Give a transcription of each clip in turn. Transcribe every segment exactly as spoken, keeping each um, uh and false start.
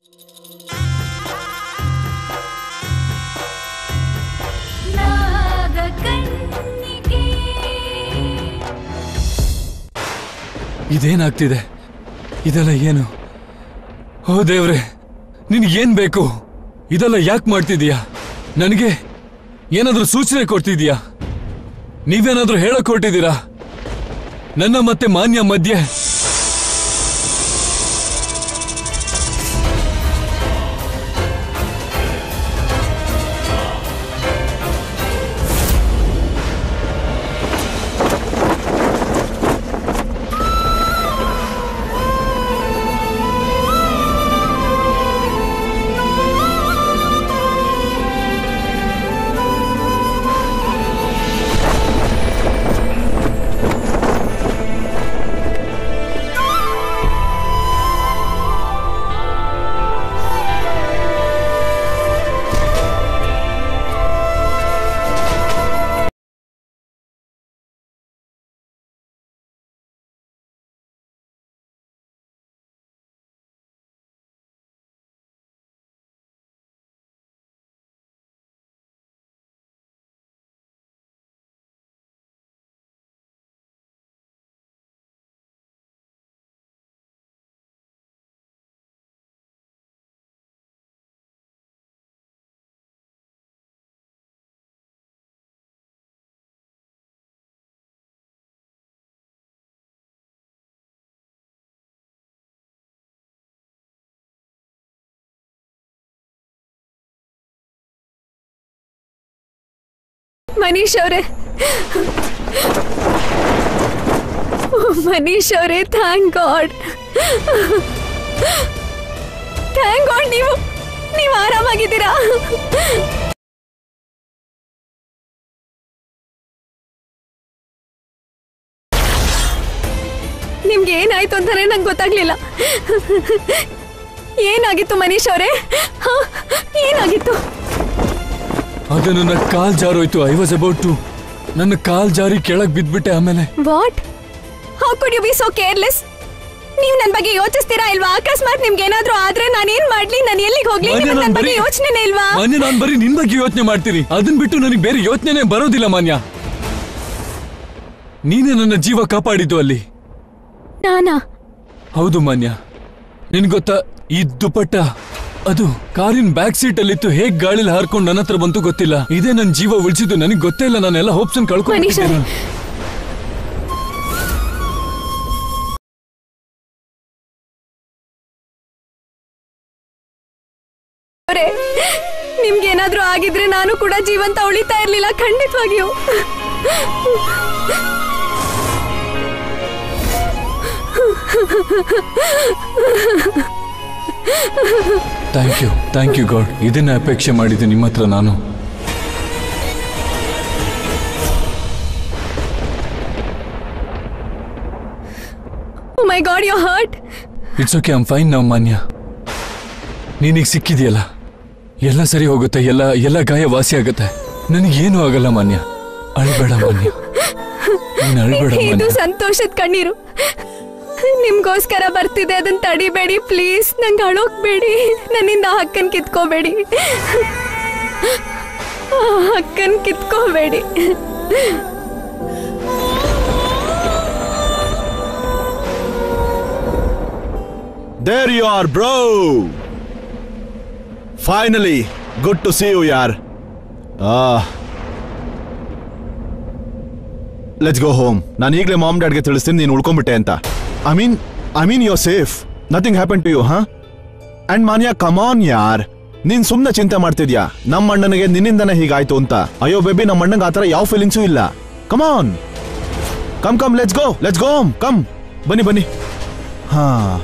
ಇದೇನಾಗ್ತಿದೆ? ಇದೆಲ್ಲ ಏನು? ಓ ದೇವ್ರೆ, ನಿನಗೇನ್ ಬೇಕು? ಇದೆಲ್ಲ ಯಾಕೆ ಮಾಡ್ತಿದೀಯಾ? ನನಗೆ ಏನಾದ್ರೂ ಸೂಚನೆ ಕೊಡ್ತಿದೀಯಾ? ನೀವೇನಾದ್ರೂ ಹೇಳಕ್ ಹೊರಟಿದ್ದೀರಾ ನನ್ನ ಮತ್ತೆ ಮಾನ್ಯ ಮಧ್ಯೆ? ಮನೀಶ್ ಅವರೇ, ಮನೀಶ್ ಅವರೇ, ಥ್ಯಾಂಕ್ ಗಾಡ್, ಥ್ಯಾಂಕ್ ಗಾಡ್, ನೀವು ನೀವು ಆರಾಮಾಗಿದ್ದೀರಾ? ನಿಮ್ಗೆ ಏನಾಯ್ತು ಅಂತಾನೆ ನಂಗೆ ಗೊತ್ತಾಗ್ಲಿಲ್ಲ. ಏನಾಗಿತ್ತು ಮನೀಶ್ ಅವರೇ? ಏನಾಗಿತ್ತು? ಅದು ನನ್ನ ಕಾಲ್ ಜಾರೋಯ್ತು. ಐ ವಾಸ್ ಅಬೌಟ್ ಟು ನನ್ನ ಕಾಲ್ ಜಾರಿ ಕೆಳಗ್ ಬಿದ್ಬಿಟ್ಟೆ. ಆಮೇಲೆ what? How could you be so careless? ನೀವು ನನ್ನ ಬಗ್ಗೆ ಯೋಚಿಸ್ತೀರಾ ಇಲ್ವಾ? ಅಕಸ್ಮಾತ್ ನಿಮ್ಗೆ ಏನಾದ್ರೂ ಆದ್ರೆ ನಾನು ಏನ್ ಮಾಡ್ಲಿ? ನಾನು ಎಲ್ಲಿಗೆ ಹೋಗ್ಲಿ? ನನ್ನ ಬಗ್ಗೆ ಯೋಚನೆನೇ ಇಲ್ವಾ? ಮಾನ್ಯ, ನಾನು ಬರೀ ನಿನ್ ಬಗ್ಗೆ ಯೋಚನೆ ಮಾಡ್ತೀನಿ. ಅದನ್ ಬಿಟ್ಟು ನನಗೆ ಬೇರೆ ಯೋಚನೆನೇ ಬರೋದಿಲ್ಲ ಮಾನ್ಯ. ನೀನೇ ನನ್ನ ಜೀವ ಕಾಪಾಡಿದ್ದು ಅಲ್ಲಿ. ನಾನಾ? ಹೌದು ಮಾನ್ಯ. ನಿನ್ ಗೊತ್ತಾ, ಈ ದುಪಟ್ಟ ಅದು ಕಾರಿನ ಬ್ಯಾಕ್ ಸೀಟ್ ಅಲ್ಲಿತ್ತು. ಹೇಗ್ ಗಾಳಿಲಿ ಹಾರ್ಕೊಂಡು ನನ್ನ ಹತ್ರ ಬಂತು ಗೊತ್ತಿಲ್ಲ. ಇದೇ ನನ್ನ ಜೀವ ಉಳಿಸಿದ್ದು. ನನಗೆ ಗೊತ್ತೇ ಇಲ್ಲ. ನಾನೆಲ್ಲ ಹೋಪ್ಸ್ ಕಳ್ಕೊಂಡಿದ್ದೀನಿ. ನಿಮ್ಗೆ ಏನಾದ್ರೂ ಆಗಿದ್ರೆ ನಾನು ಕೂಡ ಜೀವಂತ ಉಳಿತಾ ಇರ್ಲಿಲ್ಲ, ಖಂಡಿತವಾಗಿಯೂ. Thank you, thank you God. ಇದನ್ನ ಅಪೇಕ್ಷೆ ಮಾಡಿದ್ದೆ ನಿಮ್ಮ ಹತ್ರ ನಾನು. Oh my God, you hurt? It's okay, I am fine now Manya. ನೀನೀಗ ಸಿಕ್ಕಿದೆಯಲ್ಲ, ಎಲ್ಲ ಸರಿ ಹೋಗುತ್ತೆ. ಎಲ್ಲ ಎಲ್ಲ ಗಾಯ ವಾಸಿ ಆಗುತ್ತೆ. ನನಗೇನು ಆಗಲ್ಲ ಮಾನ್ಯ. ಅಳ್ಬೇಡ ಮಾನ್ಯ, ನೀನು ಅಳ್ಬೇಡ ಮಾನ್ಯ. ಇದು ಸಂತೋಷದ ಕಣ್ಣೀರು. ನಿಮ್ಗೋಸ್ಕರ ಬರ್ತಿದೆ, ಅದನ್ನ ತಡಿಬೇಡಿ ಪ್ಲೀಸ್. ನಂಗೆ ಅಳೋಕ್ಬೇಡಿ. ನನ್ನಿಂದ ಹಕ್ಕನ್ ಕಿತ್ಕೋಬೇಡಿ. ಹಕ್ಕನ್ ಕಿತ್ಕೋಬೇಡಿ. There you are, bro. Finally, good to see you, yaar. Ah, let's go home. ನಾನು ಈಗಲೇ ಮಾಮ್ ಡ್ಯಾಡ್ಗೆ ತಿಳಿಸ್ತೀನಿ ನೀನು ಉಳ್ಕೊಂಡ್ಬಿಟ್ಟೆ ಅಂತ. I mean, I mean you're safe. Nothing happened to you, huh? And Manya, come on, yaar. ನೀನ್ ಸುಮ್ಮನೆ ಚಿಂತೆ ಮಾಡ್ತಿದ್ಯಾ. ನಮ್ಮ ಅಣ್ಣನಿಗೆ ನಿನ್ನಿಂದನೇ ಹೀಗಾಯ್ತು ಅಂತ. ಅಯ್ಯೋ ಬೇಬಿ, ನಮ್ಮ ಅಣ್ಣಂಗೆ ಆತರ ಯಾವ ಫೀಲಿಂಗ್ಸು ಇಲ್ಲ. Come on, come come, let's go, let's go home. Come, ಬನ್ನಿ ಬನ್ನಿ. ಹಾ,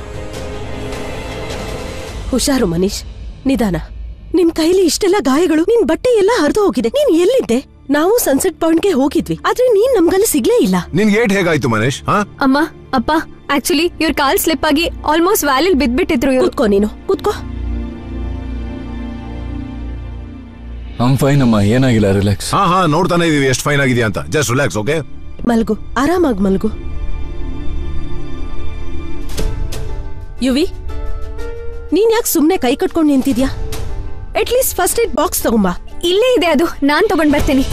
ಹುಷಾರು ಮನೀಶ್, ನಿಧಾನ. ನಿಮ್ ಕೈಲಿ ಇಷ್ಟೆಲ್ಲ ಗಾಯಗಳು, ನಿನ್ ಬಟ್ಟೆ ಎಲ್ಲ ಹರಿದು ಹೋಗಿದೆ. ನೀನ್ ಎಲ್ಲಿದ್ದೆ? ನಾವು ಸನ್ಸೆಟ್ ಪಾಯಿಂಟ್ಗೆ ಹೋಗಿದ್ವಿ, ಆದ್ರೆ ನೀನ್ ನಮ್ಗಲ್ಲಿ ಸಿಗ್ಲೇ ಇಲ್ಲ. ನಿನ್ಗೆ ಏಟ್ ಹೇಗಾಯ್ತು ಮನೇಶ್? ಅಮ್ಮ, ಅಪ್ಪ, ಆಕ್ಚುಲಿ ಇವ್ರ ಕಾಲ್ ಸ್ಲಿಪ್ ಆಗಿ ಆಲ್ಮೋಸ್ಟ್ ವ್ಯಾಲಿಲ್ ಬಿದ್ಬಿಟ್ಟಿದ್ರು. ಕೂತ್ಕೋ, ನೀನು ಕೂತ್ಕೋ. ಐಮ್ ಫೈನ್ ಅಮ್ಮ, ಏನಾಗಿಲ್ಲ, ರಿಲ್ಯಾಕ್ಸ್. ಹಾ ಹಾ ನೋಡ್ತಾನೆ ಇದೀವಿ ಎಷ್ಟು ಫೈನ್ ಆಗಿದೆಯಾ ಅಂತ. Just relax, okay? ಮಲ್ಗು, ಆರಾಮಾಗಿ ಮಲ್ಗು. ಯುವಿ, ನೀನ್ ಯಾಕೆ ಸುಮ್ನೆ ಕೈ ಕಟ್ಕೊಂಡು ನಿಂತಿದ್ಯಾ? ಅಟ್ಲೀಸ್ಟ್ ಫಸ್ಟ್ ಏಡ್ ಬಾಕ್ಸ್ ತಗೊಂಬಾ. ಇಲ್ಲೇ ಇದೆ, ಅದು ನಾನ್ ತಗೊಂಡ್ ಬರ್ತೀನಿ.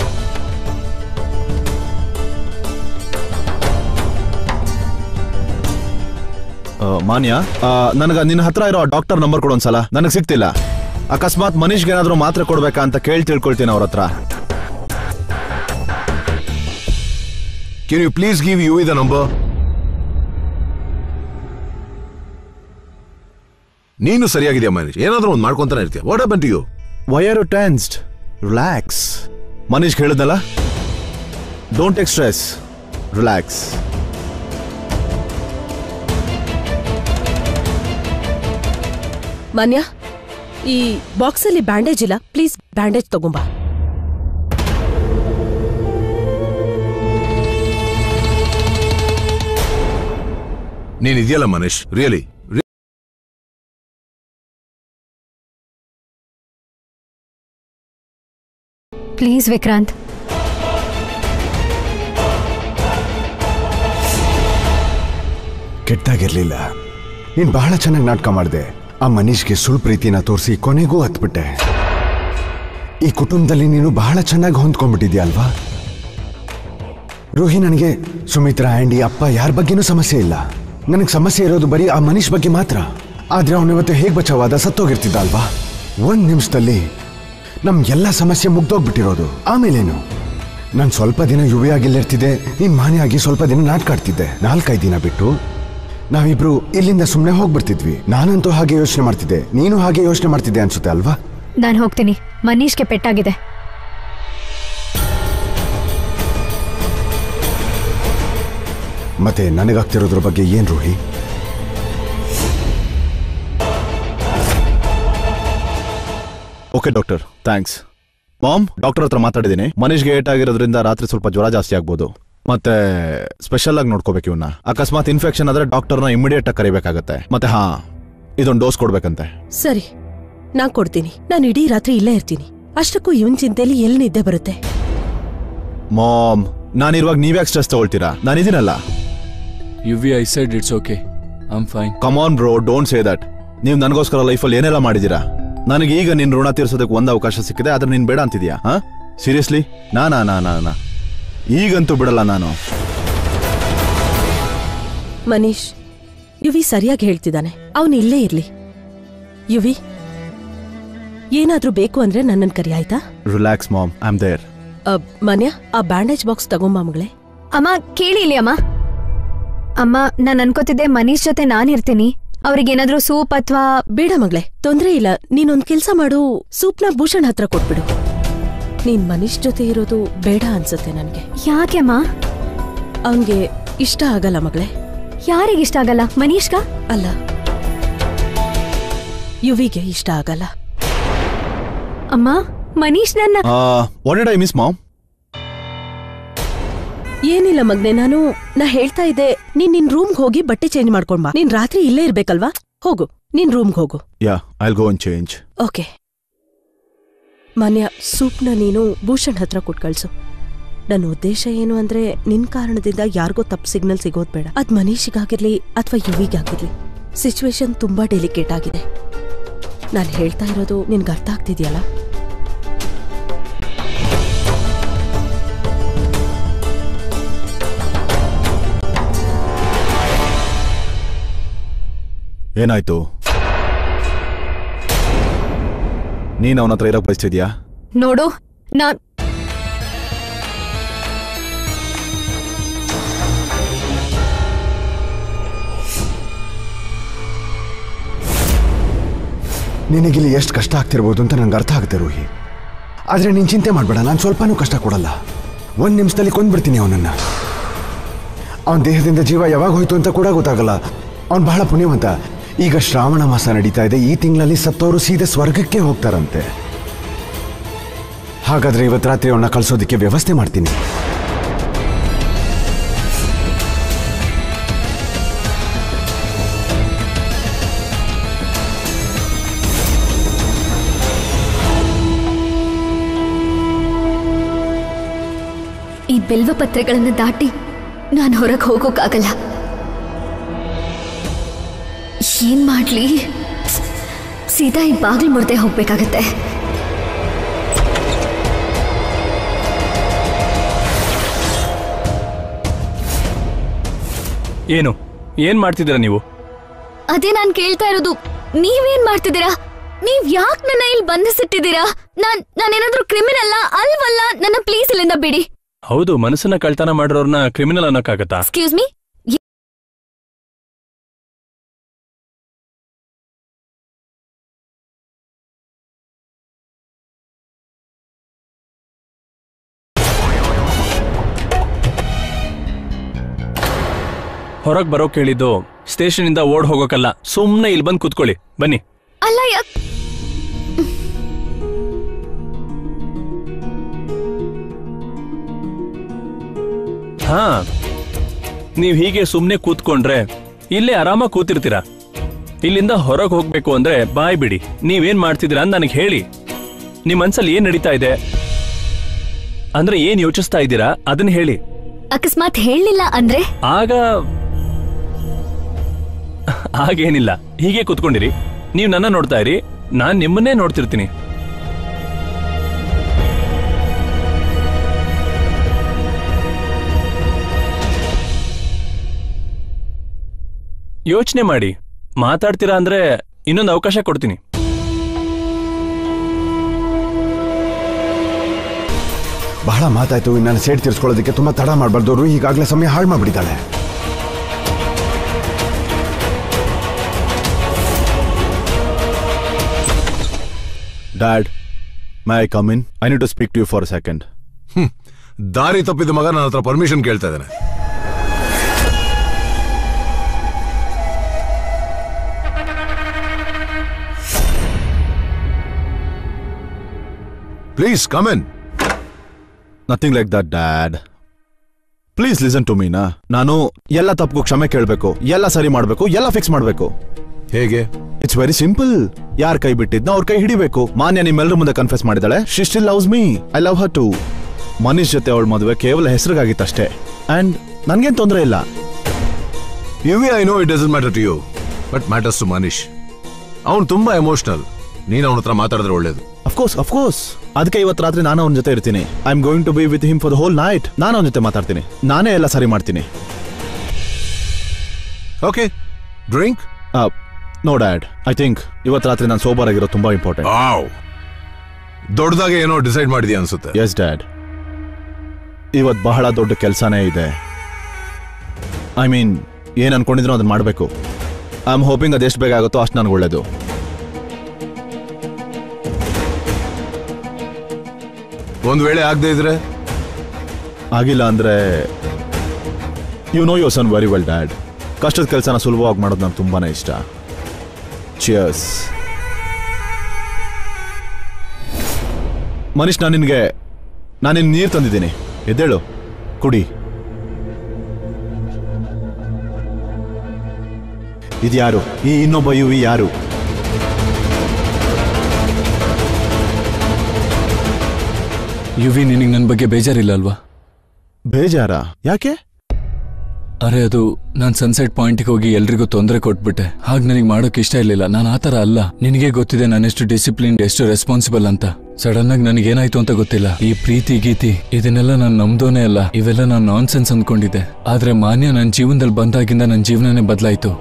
ಮಾನ್ಯ, ನನಗ ನಿನ್ನ ಹತ್ರ ಇರೋ ಡಾಕ್ಟರ್ ನಂಬರ್ ಕೊಡೊಂದ್ಸಲ. ನನಗೆ ಸಿಗ್ತಿಲ್ಲ. ಅಕಸ್ಮಾತ್ ಮನೀಶ್ಗೆ ಏನಾದ್ರೂ ಮಾತ್ರೆ ಕೊಡ್ಬೇಕಾ ಅಂತ ಕೇಳಿ ತಿಳ್ಕೊಳ್ತೀನಿ ಅವ್ರ ಹತ್ರ. Can you please give Yuvi the number? ನೀನು ಸರಿಯಾಗಿದೆಯಾ ಮನೀಶ್? ಏನಾದ್ರೂ ಒಂದು ಮಾಡ್ಕೊಂತಾನೆ ಇರ್ತೀಯ. What happen to you? Why are you tensed? Relax. Manish ಹೇಳಿದ್ನಲ್ಲ, ಡೋಂಟ್ ಟೇಕ್ ಸ್ಟ್ರೆಸ್, ರಿಲ್ಯಾಕ್ಸ್. ಮಾನ್ಯ, ಈ ಬಾಕ್ಸ್ ಅಲ್ಲಿ ಬ್ಯಾಂಡೇಜ್ ಇಲ್ಲ, ಪ್ಲೀಸ್ ಬ್ಯಾಂಡೇಜ್ ತಗೊಂಬಾ. ನೀನ್ ಇದೆಯಲ್ಲ ಮನೀಶ್, ರಿಯಲಿ ಪ್ಲೀಸ್ ವಿಕ್ರಾಂತ್. ಕೆಟ್ಟಾಗಿರ್ಲಿಲ್ಲ. ನೀನ್ ಬಹಳ ಚೆನ್ನಾಗಿ ನಾಟಕ ಮಾಡಿದೆ. ಆ ಮನೀಶ್ಗೆ ಸುಳ್ಳು ಪ್ರೀತಿನ ತೋರಿಸಿ ಕೊನೆಗೂ ಹತ್ಬಿಟ್ಟೆ. ಈ ಕುಟುಂಬದಲ್ಲಿ ನೀನು ಬಹಳ ಚೆನ್ನಾಗಿ ಹೊಂದ್ಕೊಂಡ್ಬಿಟ್ಟಿದ್ಯಾ ಅಲ್ವಾ ರೋಹಿ? ನನಗೆ ಸುಮಿತ್ರಾ, ಆಂಡಿ, ಅಪ್ಪ ಯಾರ ಬಗ್ಗೆನೂ ಸಮಸ್ಯೆ ಇಲ್ಲ. ನನಗೆ ಸಮಸ್ಯೆ ಇರೋದು ಬರೀ ಆ ಮನೀಶ್ ಬಗ್ಗೆ ಮಾತ್ರ. ಆದ್ರೆ ಅವನಿವತ್ತು ಹೇಗೆ ಬಚಾವಾದ, ಸತ್ತೋಗಿರ್ತಿದ್ದ ಅಲ್ವಾ? ಒಂದ್ ನಿಮಿಷದಲ್ಲಿ ನಮ್ ಎಲ್ಲ ಸಮಸ್ಯೆ ಮುಗ್ದೋಗ್ಬಿಟ್ಟಿರೋದು. ಆಮೇಲೇನು? ನಾನು ಸ್ವಲ್ಪ ದಿನ ಯುವಿಯಾಗಿಲ್ಲಿರ್ತಿದ್ದೆ, ನೀನ್ ಮಾನ್ಯಾಗಿ ಸ್ವಲ್ಪ ದಿನ ನಾಟಕ ಆಡ್ತಿದ್ದೆ. ನಾಲ್ಕೈದು ದಿನ ಬಿಟ್ಟು ನಾವಿಬ್ರು ಇಲ್ಲಿಂದ ಸುಮ್ಮನೆ ಹೋಗ್ಬಿಡ್ತಿದ್ವಿ. ನಾನಂತೂ ಹಾಗೆ ಯೋಚನೆ ಮಾಡ್ತಿದ್ದೆ, ನೀನು ಹಾಗೆ ಯೋಚನೆ ಮಾಡ್ತಿದ್ದೆ ಅನ್ಸುತ್ತೆ ಅಲ್ವಾ? ನಾನು ಹೋಗ್ತೀನಿ, ಮನೀಶ್ಗೆ ಪೆಟ್ಟಾಗಿದೆ. ಮತ್ತೆ ನನಗಾಗ್ತಿರೋದ್ರ ಬಗ್ಗೆ ಏನ್ Rohi? Okay doctor, thanks. Mom, doctor ಹತ್ರ ಮಾತಾಡಿದ್ದೀನಿ. ಮನೀಶ್ಗೆ ಏಟ್ ಆಗಿರೋದ್ರಿಂದ ರಾತ್ರಿ ಸ್ವಲ್ಪ ಜ್ವರ ಜಾಸ್ತಿ ಆಗ್ಬೋದು. ಮತ್ತೆ ಸ್ಪೆಷಲ್ ಆಗಿ ನೋಡ್ಕೋಬೇಕು ಇವನ್ನ. ಅಕಸ್ಮಾತ್ ಇನ್ಫೆಕ್ಷನ್ ಆದ್ರೆ ಡಾಕ್ಟರ್ನ ಇಮಿಡಿಯೇಟ್ ಆಗಿ ಕರಿಬೇಕಾಗತ್ತೆ. ಮತ್ತೆ ಹಾ, ಇದೊಂದು ಡೋಸ್ ಕೊಡ್ಬೇಕಂತೆ. ಸರಿ, ನಾನ್ ಕೊಡ್ತೀನಿ. ನಾನು ಇಡೀ ರಾತ್ರಿ ಇಲ್ಲೇ ಇರ್ತೀನಿ. ಅಷ್ಟಕ್ಕೂ ಇವನ್ ಚಿಂತೆಯಲ್ಲಿ ಎಲ್ಲಿ ನಿದ್ದೆ ಬರುತ್ತೆ? ಮಾಮ್, ನಾನಿರುವಾಗ ನೀವ್ಯಾಕೆ ಸ್ಟ್ರೆಸ್ ತಗೊಳ್ತೀರಾ? ನಾನಿದ್ದೀನಲ್ಲ. Yuvi, I said it's okay, I am fine. Come on bro, don't say that. ನೀವು ನನಗೋಸ್ಕರ ಲೈಫಲ್ಲಿ ಏನೆಲ್ಲ ಮಾಡಿದ್ದೀರಾ. ನನಗೆ ಈಗ ನಿನ್ನ ಋಣ ತೀರ್ಸೋದಕ್ಕೆ ಒಂದು ಅವಕಾಶ ಸಿಕ್ಕಿದೆ, ಆದ್ರೆ ನೀನ್ ಬೇಡ ಅಂತಿದ್ಯಾ? ಹಾ, ಸೀರಿಯಸ್ಲಿ? ನಾ ನಾ ನಾ ನಾ ನಾ ಈಗಂತೂ ಬಿಡಲ್ಲ ನಾನು. ಮನೀಶ್, ಯುವಿ ಸರಿಯಾಗಿ ಹೇಳ್ತಿದ್ದಾನೆ. ಅವನು ಇಲ್ಲೇ ಇರ್ಲಿ. ಯುವಿ, ಏನಾದ್ರೂ ಬೇಕು ಅಂದ್ರೆ ನನ್ನನ್ನು ಕರಿ, ಆಯ್ತಾ? Relax mom, I am there. Manya, ಆ ಬ್ಯಾಂಡೇಜ್ ಬಾಕ್ಸ್ ತಗೊಂಬ ಮಗಳೇ. ಅಮ್ಮ ಕೇಳಿ ಇಲ್ಲಿ ಅಮ್ಮ. ಅಮ್ಮ, ನಾನು ಅನ್ಕೋತಿದ್ದೆ ಮನೀಶ್ ಜೊತೆ ನಾನಿರ್ತೀನಿ. ಅವ್ರಿಗೇನಾದ್ರೂ ಸೂಪ್ ಅಥವಾ... ಬೇಡ ಮಗಳೇ, ತೊಂದ್ರೆ ಇಲ್ಲ. ನೀನೊಂದ್ ಕೆಲ್ಸ ಮಾಡು, ಸೂಪ್ನ ಭೂಷಣ್ ಹತ್ರ ಕೊಟ್ಬಿಡು. ನೀನ್ ಮನೀಶ್ ಜೊತೆ ಇರೋದು ಬೇಡ ಅನ್ಸುತ್ತೆ ನನ್ಗೆ. ಯಾಕೆ ಅಮ್ಮ? ಅವನ್ಗೆ ಇಷ್ಟ ಆಗಲ್ಲ ಮಗಳೇ. ಯಾರಿಗಿಷ್ಟ ಆಗಲ್ಲ? ಮನೀಶ್ಗ ಅಲ್ಲ, ಯುವಿಗೆ ಇಷ್ಟ ಆಗಲ್ಲ. ಅಮ್ಮ, ಮನೀಶ್ ನನ್ನ... what did I miss mom? ಏನಿಲ್ಲ ಮಗ್ನೆ, ನಾನು ನಾ ಹೇಳ್ತಾ ಇದ್ದೆ, ನೀನ್ ನಿನ್ ರೂಮ್ಗೆ ಹೋಗಿ ಬಟ್ಟೆ ಚೇಂಜ್ ಮಾಡ್ಕೊಂಡ್ ಬಾ. ನೀನ್ ರಾತ್ರಿ ಇಲ್ಲೇ ಇರ್ಬೇಕಲ್ವಾ? ಹೋಗು, ನಿನ್ ರೂಮ್ಗೆ ಹೋಗು. Yeah, I'll go and change. Okay. Manya, ಸೂಪ್ನ ನೀನು ಭೂಷಣ್ ಹತ್ರ ಕೊಟ್ ಕಳ್ಸು. ನನ್ನ ಉದ್ದೇಶ ಏನು ಅಂದ್ರೆ, ನಿನ್ ಕಾರಣದಿಂದ ಯಾರಿಗೋ ತಪ್ಪು ಸಿಗ್ನಲ್ ಸಿಗೋದ್ ಬೇಡ. ಅದ್ ಮನೀಶಿಗಾಗಿರ್ಲಿ ಅಥವಾ ಯುವಿಗಾಗಿರ್ಲಿ. ಸಿಚುವೇಶನ್ ತುಂಬಾ ಡೆಲಿಕೇಟ್ ಆಗಿದೆ. ನಾನು ಹೇಳ್ತಾ ಇರೋದು ನಿನ್ಗೆ ಅರ್ಥ ಆಗ್ತಿದ್ಯಲ್ಲ? ಏನಾಯ್ತು? ನೀನ್ ಅವನ ಹತ್ರ ಇರೋಕ್ ಬಯಸ್ತಿದ್ಯಾ? ನೋಡು, ನಾನ್... ನಿನಗಿಲ್ಲಿ ಎಷ್ಟು ಕಷ್ಟ ಆಗ್ತಿರ್ಬೋದು ಅಂತ ನಂಗೆ ಅರ್ಥ ಆಗುತ್ತೆ ರೋಹಿ. ಆದ್ರೆ ನೀನ್ ಚಿಂತೆ ಮಾಡ್ಬೇಡ, ನಾನು ಸ್ವಲ್ಪನೂ ಕಷ್ಟ ಕೊಡಲ್ಲ. ಒಂದ್ ನಿಮಿಷದಲ್ಲಿ ಕೊಂದ್ಬಿಡ್ತೀನಿ ಅವನನ್ನ. ಅವನ ದೇಹದಿಂದ ಜೀವ ಯಾವಾಗ ಹೋಯ್ತು ಅಂತ ಕೂಡ ಗೊತ್ತಾಗಲ್ಲ. ಅವನ್ ಬಹಳ ಪುಣ್ಯವಂತ. ಈಗ ಶ್ರಾವಣ ಮಾಸ ನಡೀತಾ ಇದೆ. ಈ ತಿಂಗಳಲ್ಲಿ ಸತ್ತವರು ಸೀದಾ ಸ್ವರ್ಗಕ್ಕೆ ಹೋಗ್ತಾರಂತೆ. ಹಾಗಾದ್ರೆ ಇವತ್ತು ರಾತ್ರಿ ಅವನ್ನ ಕಳ್ಸೋದಿಕ್ಕೆ ವ್ಯವಸ್ಥೆ ಮಾಡ್ತೀನಿ. ಈ ಬಿಲ್ವ ಪತ್ರೆಗಳನ್ನು ದಾಟಿ ನಾನು ಹೊರಗೆ ಹೋಗೋಕ್ಕಾಗಲ್ಲ. ಏನ್ ಮಾಡ್ಲಿ? ಸೀದಾ ಈ ಬಾಗಿಲು ಮುರ್ದೆ ಹೋಗ್ಬೇಕಾಗತ್ತೆ. ಏನು ಏನ್ ಮಾಡ್ತಿದ್ದೀರಾ ನೀವು? ಅದೇ ನಾನ್ ಕೇಳ್ತಾ ಇರೋದು, ನೀವೇನ್ ಮಾಡ್ತಿದ್ದೀರಾ? ನೀವ್ ಯಾಕೆ ನನ್ನ ಇಲ್ಲಿ ಬಂಧಿಸಿಟ್ಟಿದ್ದೀರಾ? ನಾನ್ ನಾನೇನಾದ್ರೂ ಕ್ರಿಮಿನಲ್ ಅಲ್ವಲ್ಲ? ನನ್ನ ಪ್ಲೀಸ್ ಇಲ್ಲಿಂದ ಬಿಡಿ. ಹೌದು, ಮನಸ್ಸನ್ನ ಕಳ್ತನ ಮಾಡಿರೋರ್ನ ಕ್ರಿಮಿನಲ್ ಅನ್ನೋಕ್ಕಾಗತ್ತಾ? ಎಕ್ಸ್ಕ್ಯೂಸ್ ಮೀ, ಹೊರಗ್ ಬರೋಕ್ ಹೇಳಿದ್ದು ಸ್ಟೇಷನ್ ಇಂದ ಓಡ್ ಹೋಗೋಕಲ್ಲ, ಸುಮ್ನೆ ಇಲ್ಲಿ ಬಂದ್ ಕೂತ್ಕೊಳ್ಳಿ. ಬನ್ನಿ. ಅಲ್ಲ ಯಾಕ್ ಹಾ, ನೀವ್ ಹೀಗೆ ಸುಮ್ನೆ ಕೂತ್ಕೊಂಡ್ರೆ ಇಲ್ಲೇ ಆರಾಮಾಗಿ ಕೂತಿರ್ತೀರಾ. ಇಲ್ಲಿಂದ ಹೊರಗೆ ಹೋಗ್ಬೇಕು ಅಂದ್ರೆ ಬಾಯ್ ಬಿಡಿ. ನೀವೇನ್ ಮಾಡ್ತಿದ್ದೀರಾ ಅಂತ ನನಗೆ ಹೇಳಿ. ನಿಮ್ ಮನ್ಸಲ್ಲಿ ಏನ್ ನಡೀತಾ ಇದೆ ಅಂದ್ರೆ ಏನ್ ಯೋಚಿಸ್ತಾ ಇದ್ದೀರಾ ಅದನ್ನ ಹೇಳಿ. ಅಕಸ್ಮಾತ್ ಹೇಳಲಿಲ್ಲ ಅಂದ್ರೆ? ಆಗ ಹಾಗೇನಿಲ್ಲ, ಹೀಗೆ ಕೂತ್ಕೊಂಡಿರಿ. ನೀವು ನನ್ನ ನೋಡ್ತಾ ಇರಿ, ನಾನ್ ನಿಮ್ಮನ್ನೇ ನೋಡ್ತಿರ್ತೀನಿ. ಯೋಚನೆ ಮಾಡಿ. ಮಾತಾಡ್ತೀರಾ ಅಂದ್ರೆ ಇನ್ನೊಂದು ಅವಕಾಶ ಕೊಡ್ತೀನಿ. ಬಹಳ ಮಾತಾಯ್ತು. ನನ್ನ ಸೇಡ್ ತೀರ್ಸ್ಕೊಳ್ಳೋದಕ್ಕೆ ತುಂಬಾ ತಡ ಮಾಡಬಾರ್ದವ್ರು ಈಗಾಗಲೇ ಸಮಯ ಹಾಳು ಮಾಡ್ಬಿಟ್ಟಿದ್ದಾಳೆ. Dad, may I come in? I need to speak to you for a second. ದಾರಿ ತಪ್ಪಿದ ಮಗ ನನ್ನ ಹತ್ರ ಪರ್ಮಿಷನ್ ಕೇಳ್ತಾ ಇದ್ದಾನೆ. Please come in. Nothing like that dad. Please listen to ಮೀನಾ. ನಾನು ಎಲ್ಲ ತಪ್ಪು ಕ್ಷಮೆ ಕೇಳಬೇಕು, ಎಲ್ಲ ಸರಿ ಮಾಡಬೇಕು, ಎಲ್ಲ ಫಿಕ್ಸ್ ಮಾಡಬೇಕು. ಹೇಗೆ? It's very simple. ಯಾರ್ ಕೈ ಬಿಟ್ಟಿದ್ನ ಅವ್ರ ಕೈ ಹಿಡಿಬೇಕು. ಮಾನ್ಯ ನಿಮ್ಮೆಲ್ಲರ ಮುಂದೆ ಕನ್ಫೆಸ್ ಮಾಡಿದಾಳೆ, she still loves me, I love her too. Manish ಜೊತೆ ಅವಳ ಮದುವೆ ಕೇವಲ ಹೆಸರಿಗಾಗಿತ್ತಷ್ಟೇ. ಅಂಡ್ ನನ್ಗೇನ್ ತೊಂದರೆ ಇಲ್ಲ. Yuvi, I know it doesn't matter to you, but matters to Manish. ಅವನು ತುಂಬಾ ಎಮೋಷನಲ್. ನೀನ್ ಅವನ ಹತ್ರ ಮಾತಾಡಿದ್ರೆ ಒಳ್ಳೇದು. ಅಫ್ಕೋರ್ಸ್ ಅಫ್ಕೋರ್ಸ್ ಅದಕ್ಕೆ ಇವತ್ತು ರಾತ್ರಿ ನಾನು ಅವನ ಜೊತೆ ಇರ್ತೀನಿ. I am going to be with him for the whole night. ನಾನು ಅವನ ಜೊತೆ ಮಾತಾಡ್ತೀನಿ, ನಾನೇ ಎಲ್ಲ ಸರಿ ಮಾಡ್ತೀನಿ. Okay, drink? No dad, I think ಇವತ್ತು ರಾತ್ರಿ ನಾನು ಸೋಬರ್ ಆಗಿರೋ ತುಂಬಾ ಇಂಪಾರ್ಟೆಂಟ್. ದೊಡ್ಡದಾಗೆ ಏನೋ ಡಿಸೈಡ್ ಮಾಡಿದ್ಯಾ ಅನ್ಸುತ್ತೆ. ಎಸ್ ಡ್ಯಾಡ್, ಇವತ್ತು ಬಹಳ ದೊಡ್ಡ ಕೆಲಸನೇ ಇದೆ. ಐ ಮೀನ್, ಏನ್ ಅನ್ಕೊಂಡಿದ್ರು ಅದನ್ನ ಮಾಡಬೇಕು. ಐ ಆಮ್ ಹೋಪಿಂಗ್ ಅದೆಷ್ಟು ಬೇಗ ಆಗುತ್ತೋ ಅಷ್ಟು ನನಗೆ ಒಳ್ಳೇದು. ಒಂದ್ ವೇಳೆ ಆಗದೆ ಇದ್ರೆ? ಆಗಿಲ್ಲ ಅಂದ್ರೆ, you know your son very well dad. ಕಷ್ಟದ ಕೆಲಸನ ಸುಲಭವಾಗಿ ಮಾಡೋದು ನಂಗೆ ತುಂಬಾನೇ ಇಷ್ಟ. ಚಿಯರ್ಸ್. ಮನೀಶ್, ನಾನು ನಿನಗೆ ನಾನಿನ್ ನೀರು ತಂದಿದ್ದೀನಿ, ಎದ್ದೇಳು ಕುಡಿ. ಇದ್ಯಾರು? ಈ ಇನ್ನೊಬ್ಬ ಯುವಿ ಯಾರು? ಯುವಿ, ನಿನಗೆ ನನ್ನ ಬಗ್ಗೆ ಬೇಜಾರಿಲ್ಲ ಅಲ್ವಾ? ಬೇಜಾರ? ಯಾಕೆ? ಅರೆ, ಅದು ನಾನ್ ಸನ್ಸೆಟ್ ಪಾಯಿಂಟ್ಗೆ ಹೋಗಿ ಎಲ್ರಿಗೂ ತೊಂದರೆ ಕೊಟ್ಬಿಟ್ಟೆ. ಹಾಗೆ ನನಗೆ ಮಾಡೋಕೆ ಇಷ್ಟ ಇರ್ಲಿಲ್ಲ. ನಾನು ಆತರ ಅಲ್ಲ. ನಿನಗೆ ಗೊತ್ತಿದೆ ನಾನೆಷ್ಟು ಡಿಸಿಪ್ಲಿನ್, ಎಷ್ಟು ರೆಸ್ಪಾನ್ಸಿಬಲ್ ಅಂತ. ಸಡನ್ ಆಗಿ ನನಗೇನಾಯ್ತು ಅಂತ ಗೊತ್ತಿಲ್ಲ. ಈ ಪ್ರೀತಿ ಗೀತಿ ಇದನ್ನೆಲ್ಲ ನಾನು ನಂಬ್ದೋನೇ ಅಲ್ಲ. ಇವೆಲ್ಲ ನಾನು ನಾನ್ ಸೆನ್ಸ್ ಅಂದ್ಕೊಂಡಿದ್ದೆ. ಆದ್ರೆ ಮಾನ್ಯ ನನ್ನ ಜೀವನದಲ್ಲಿ ಬಂದಾಗಿಂದ ನನ್ನ ಜೀವನನೇ ಬದಲಾಯ್ತು.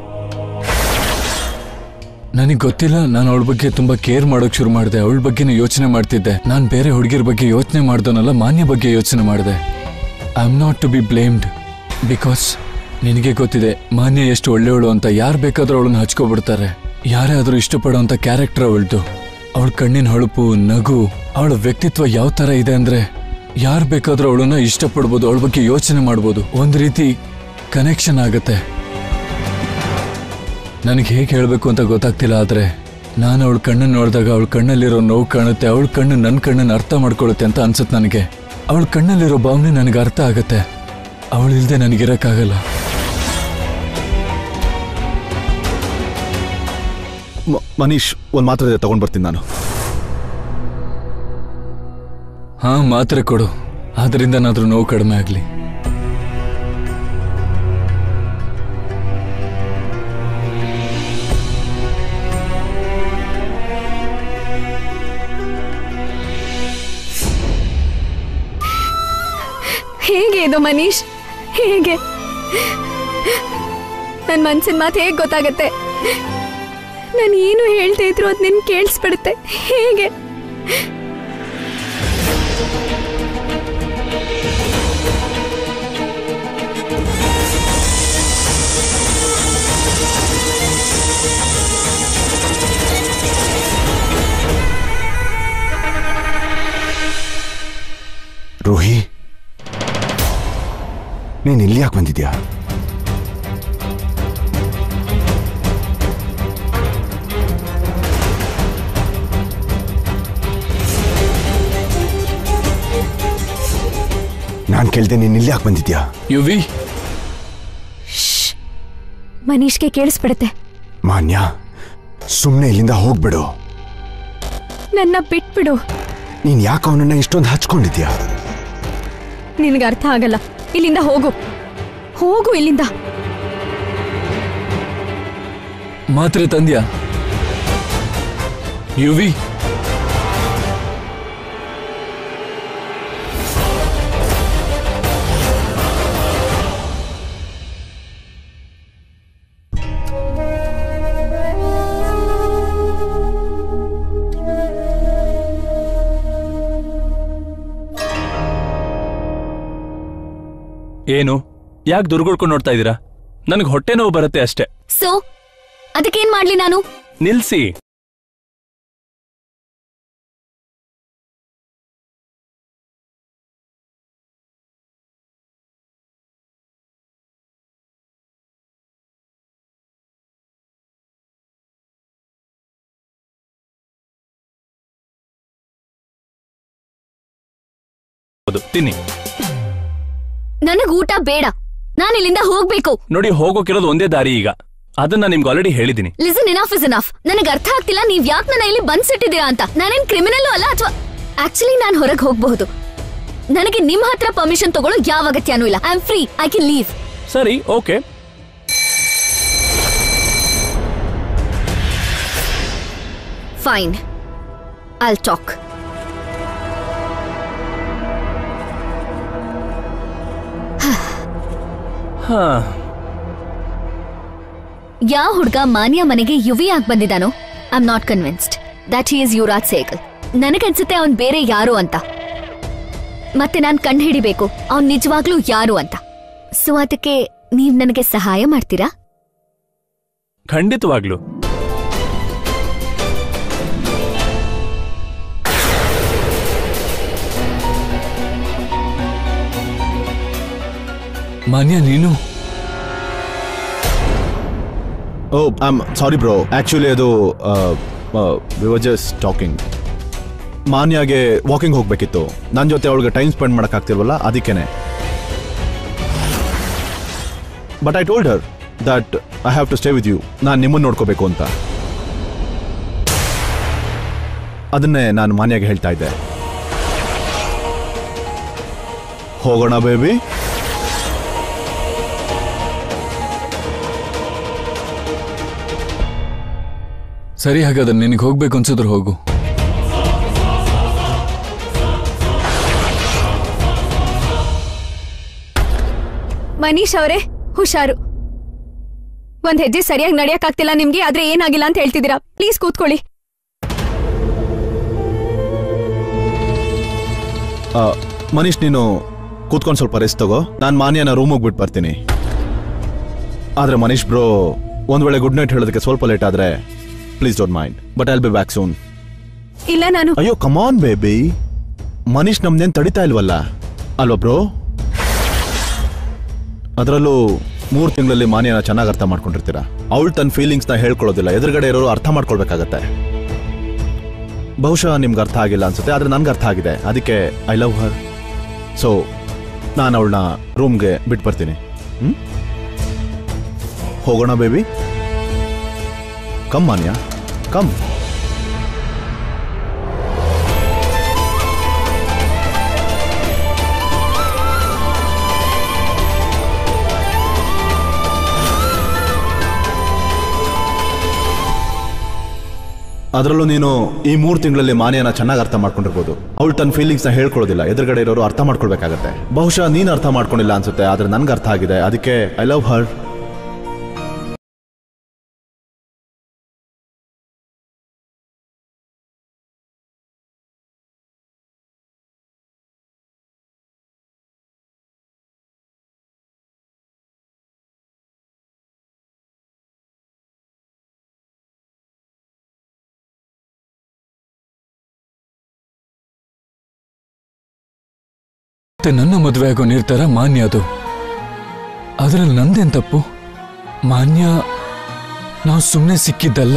ನನಗೆ ಗೊತ್ತಿಲ್ಲ, ನಾನು ಅವಳ ಬಗ್ಗೆ ತುಂಬಾ ಕೇರ್ ಮಾಡೋಕ್ ಶುರು ಮಾಡಿದೆ. ಅವಳ ಬಗ್ಗೆನೇ ಯೋಚನೆ ಮಾಡ್ತಿದ್ದೆ. ನಾನು ಬೇರೆ ಹುಡುಗಿರ ಬಗ್ಗೆ ಯೋಚನೆ ಮಾಡ್ದೋನಲ್ಲ, ಮಾನ್ಯ ಬಗ್ಗೆ ಯೋಚನೆ ಮಾಡಿದೆ. I am not to be blamed, because ನಿನಗೆ ಗೊತ್ತಿದೆ ಮಾನ್ಯ ಎಷ್ಟು ಒಳ್ಳೆಯವಳು ಅಂತ. ಯಾರು ಬೇಕಾದ್ರೂ ಅವಳನ್ನ ಹಚ್ಕೊಬಿಡ್ತಾರೆ. ಯಾರೇ ಆದ್ರೂ ಇಷ್ಟಪಡೋಂಥ ಕ್ಯಾರೆಕ್ಟರ್ ಅವಳದು. ಅವಳ ಕಣ್ಣಿನ ಹೊಳಪು, ನಗು, ಅವಳ ವ್ಯಕ್ತಿತ್ವ ಯಾವ ತರ ಇದೆ ಅಂದ್ರೆ ಯಾರು ಬೇಕಾದ್ರೂ ಅವಳನ್ನ ಇಷ್ಟಪಡ್ಬೋದು, ಅವಳ ಬಗ್ಗೆ ಯೋಚನೆ ಮಾಡ್ಬೋದು. ಒಂದ್ ರೀತಿ ಕನೆಕ್ಷನ್ ಆಗತ್ತೆ. ನನಗೆ ಹೇಗೆ ಹೇಳಬೇಕು ಅಂತ ಗೊತ್ತಾಗ್ತಿಲ್ಲ. ಆದ್ರೆ ನಾನು ಅವಳ ಕಣ್ಣನ್ನು ನೋಡಿದಾಗ ಅವಳ ಕಣ್ಣಲ್ಲಿರೋ ನೋವು ಕಾಣುತ್ತೆ. ಅವಳ ಕಣ್ಣು ನನ್ನ ಕಣ್ಣನ್ನು ಅರ್ಥ ಮಾಡ್ಕೊಳ್ಳುತ್ತೆ ಅಂತ ಅನ್ಸುತ್ತೆ ನನಗೆ. ಅವಳ ಕಣ್ಣಲ್ಲಿರೋ ಭಾವನೆ ನನಗೆ ಅರ್ಥ ಆಗತ್ತೆ. ಅವಳಿಲ್ದೆ ನನಗಿರಕ್ಕಾಗಲ್ಲ. ಮನೀಶ್, ಒಂದ್ ಮಾತ್ರೆ ತಗೊಂಡ್ ಬರ್ತೀನಿ ನಾನು. ಹಾ, ಮಾತ್ರೆ ಕೊಡು. ಆದ್ರಿಂದನಾದ್ರೂ ನೋವು ಕಡಿಮೆ ಆಗ್ಲಿ. ಹೇಗೆ ಇದು ಮನೀಶ್? ಹೇಗೆ ನನ್ ಮನ್ಸಿನ ಮಾತು ಹೇಗೆ ಗೊತ್ತಾಗತ್ತೆ? ನಾನು ಏನು ಹೇಳ್ತಾ ಇದ್ರು ಅದ್ ನಿನ್ ಕೇಳಿಸ್ಬಿಡುತ್ತೆ. ಹೇಗೆ? ರೋಹಿ, ನೀನ್ ಇಲ್ಲಿ ಯಾಕೆ ಬಂದಿದ್ಯಾ? ನಾನ್ ಕೇಳ್ದೆ, ನೀನ್ ಇಲ್ಲಿ ಯಾಕೆ ಬಂದಿದ್ಯಾ? ಯುವಿ, ಮನೀಶ್ಗೆ ಕೇಳಿಸ್ಬಿಡುತ್ತೆ. ಮಾನ್ಯ, ಸುಮ್ನೆ ಇಲ್ಲಿಂದ ಹೋಗ್ಬಿಡು. ನನ್ನ ಬಿಟ್ಬಿಡು. ನೀನ್ ಯಾಕೆ ಅವನನ್ನ ಇಷ್ಟೊಂದು ಹಚ್ಕೊಂಡಿದ್ಯಾ? ನಿನಗೆ ಅರ್ಥ ಆಗಲ್ಲ. ಇಲ್ಲಿಂದ ಹೋಗು, ಹೋಗು ಇಲ್ಲಿಂದ. ಮಾತ್ರೆ ತಂದ್ಯಾ? ಯುವಿ, ಏನು ಯಾಕೆ ದುರ್ಗುಳ್ಕೊಂಡು ನೋಡ್ತಾ ಇದ್ದೀರಾ? ನನಗೆ ಹೊಟ್ಟೆ ನೋವು ಬರುತ್ತೆ ಅಷ್ಟೇ. ಸೊ ಅದಕ್ಕೇನ್ ಮಾಡ್ಲಿ ನಾನು? ನಿಲ್ಸಿ. ತಿನ್ನಿ. ನನಗ್ ಊಟ ಬೇಡ, ನಾನು ಇಲ್ಲಿಂದ ಹೋಗ್ಬೇಕು. ನೋಡಿ, ಹೋಗೋಕಿರೋದು ಒಂದೇ ದಾರಿ ಈಗ. ಅದನ್ನ ನಿಮ್ಗೆ ಆಲ್ರೆಡಿ ಹೇಳಿದೀನಿ. Listen, enough is enough. ನನಗೆ ಅರ್ಥ ಆಗ್ತಿಲ್ಲ ನೀವ್ ಯಾಕೆ ನನ್ನ ಇಲ್ಲಿ ಬಂದ್ಸಿಟ್ಟಿದ್ದೀರಾ ಅಂತ. ನಾನೇನ್ ಕ್ರಿಮಿನಲ್ ಅಲ್ಲ, ಅಥವಾ ಆಕ್ಚುಲಿ ನಾನು ಹೊರಗೆ ಹೋಗಬಹುದು. ನನಗೆ ನಿಮ್ ಹತ್ರ ಪರ್ಮಿಷನ್ ತಗೊಳ್ಳೋ ಯಾವ ಅಗತ್ಯನೂ ಇಲ್ಲ. I am free, I can leave. ಸರಿ, ಓಕೆ. Fine, I'll talk. ಹಾ, ಯಾವ ಹುಡ್ಗ ಮಾನ್ಯ ಮನೆಗೆ ಯುವಿ ಆಗಿ ಬಂದಿದ್ದಾನೋ, I am not convinced that he is Yuvraj Sehgal. ನನಗನ್ಸುತ್ತೆ ಅವನ್ ಬೇರೆ ಯಾರು ಅಂತ. ಮತ್ತೆ ನಾನ್ ಕಂಡು ಹಿಡಿಬೇಕು ಅವ್ನ್ ನಿಜವಾಗ್ಲೂ ಯಾರು ಅಂತ. ಸೊ ಅದಕ್ಕೆ ನೀವ್ ನನಗೆ ಸಹಾಯ ಮಾಡ್ತೀರಾ? ಖಂಡಿತವಾಗ್ಲು. ಮಾನ್ಯ, ನೀನು? Oh, I am sorry bro. Actually ಅದು ವಿ ವರ್ ಜಸ್ಟ್ ಟಾಕಿಂಗ್. ಮಾನ್ಯಾಗೆ ವಾಕಿಂಗ್ ಹೋಗ್ಬೇಕಿತ್ತು. ನನ್ನ ಜೊತೆ ಅವಳಿಗೆ ಟೈಮ್ ಸ್ಪೆಂಡ್ ಮಾಡೋಕ್ಕಾಗ್ತಿಲ್ವಲ್ಲ, ಅದಕ್ಕೇನೆ. But I told her that I have to stay with you. ನಾನು ನಿಮ್ಮನ್ನು ನೋಡ್ಕೋಬೇಕು ಅಂತ. ಅದನ್ನೇ ನಾನು ಮಾನ್ಯಾಗೆ ಹೇಳ್ತಾ ಇದ್ದೆ. ಹೋಗೋಣ ಬೇಬಿ. ಸರಿ, ಹಾಗಾದ್ರೆ ನಿನಗೆ ಹೋಗ್ಬೇಕು ಅನ್ಸಿದ್ರು ಹೋಗು. ಮನೀಶ್ ಅವರೇ, ಹುಷಾರು. ಒಂದ್ ಹೆಜ್ಜೆ ಸರಿಯಾಗಿ ನಡೆಯಕ್ಕಾಗ್ತಿಲ್ಲ ನಿಮ್ಗೆ, ಆದ್ರೆ ಏನಾಗಿಲ್ಲ ಅಂತ ಹೇಳ್ತಿದ್ದೀರಾ. ಪ್ಲೀಸ್ ಕೂತ್ಕೊಳ್ಳಿ. ಮನೀಶ್, ನೀನು ಕೂತ್ಕೊಂಡು ಸ್ವಲ್ಪ ರೆಸ್ಟ್ ತಗೋ. ನಾನು ಮಾನ್ಯನ ರೂಮ್ ಹೋಗ್ಬಿಟ್ಟು ಬರ್ತೀನಿ. ಆದ್ರೆ ಮನೀಶ್ ಬ್ರೋ, ಒಂದ್ ವೇಳೆ ಗುಡ್ ನೈಟ್ ಹೇಳೋದಕ್ಕೆ ಸ್ವಲ್ಪ ಲೇಟ್ ಆದ್ರೆ please don't mind, but I'll be back soon. ಇಲ್ಲ, ನಾನು ಅಯ್ಯೋ ಕಮ್ ಆನ್ ಬೇಬಿ. ಮನೀಶ್ ನಮ್ದೇನ್ ತಡಿತಾ ಇಲ್ವಲ್ಲ ಅಲ್ವಾ ಬ್ರೋ? ಅದರಲ್ಲೂ ಮೂರು ತಿಂಗಳಲ್ಲಿ ಮಾನ್ಯನ ಚೆನ್ನಾಗಿ ಅರ್ಥ ಮಾಡ್ಕೊಂಡಿರ್ತೀರಾ. ಅವಳು ತನ್ನ ಫೀಲಿಂಗ್ಸ್ನ ಹೇಳ್ಕೊಳ್ಳೋದಿಲ್ಲ, ಎದುರುಗಡೆ ಇರೋರು ಅರ್ಥ ಮಾಡ್ಕೊಳ್ಬೇಕಾಗತ್ತೆ. ಬಹುಶಃ ನಿಮ್ಗೆ ಅರ್ಥ ಆಗಿಲ್ಲ ಅನ್ಸುತ್ತೆ, ಆದ್ರೆ ನನ್ಗೆ ಅರ್ಥ ಆಗಿದೆ. ಅದಕ್ಕೆ ಐ ಲವ್ ಹರ್. ಸೊ ನಾನು ಅವಳನ್ನ ರೂಮ್ಗೆ ಬಿಟ್ಟು ಬರ್ತೀನಿ. ಹ್ಮ್, ಹೋಗೋಣ ಬೇಬಿ. ಕಮ್ ಮಾನ್ಯ, ಕಮ್. ಅದರಲ್ಲೂ ನೀನು ಈ ಮೂರು ತಿಂಗಳಲ್ಲಿ ಮಾನ್ಯನ ಚೆನ್ನಾಗಿ ಅರ್ಥ ಮಾಡ್ಕೊಂಡಿರ್ಬೋದು. ಅವಳು ತನ್ನ ಫೀಲಿಂಗ್ಸ್ ನ ಹೇಳ್ಕೊಳ್ಳೋದಿಲ್ಲ, ಎದುರುಗಡೆ ಇರೋರು ಅರ್ಥ ಮಾಡ್ಕೊಳ್ಬೇಕಾಗತ್ತೆ. ಬಹುಶಃ ನೀನು ಅರ್ಥ ಮಾಡ್ಕೊಂಡಿಲ್ಲ ಅನ್ಸುತ್ತೆ, ಆದ್ರೆ ನನ್ಗೆ ಅರ್ಥ ಆಗಿದೆ. ಅದಕ್ಕೆ ಐ ಲವ್ ಹರ್. ಮತ್ತೆ ನನ್ನ ಮದುವೆ ಆಗೋ ನಿರ್ಧಾರ ಮಾನ್ಯ ಅದು. ಅದರಲ್ಲಿ ನಂದೇನ್ ತಪ್ಪು? ಮಾನ್ಯ ನಾವು ಸುಮ್ಮನೆ ಸಿಕ್ಕಿದ್ದಲ್ಲ.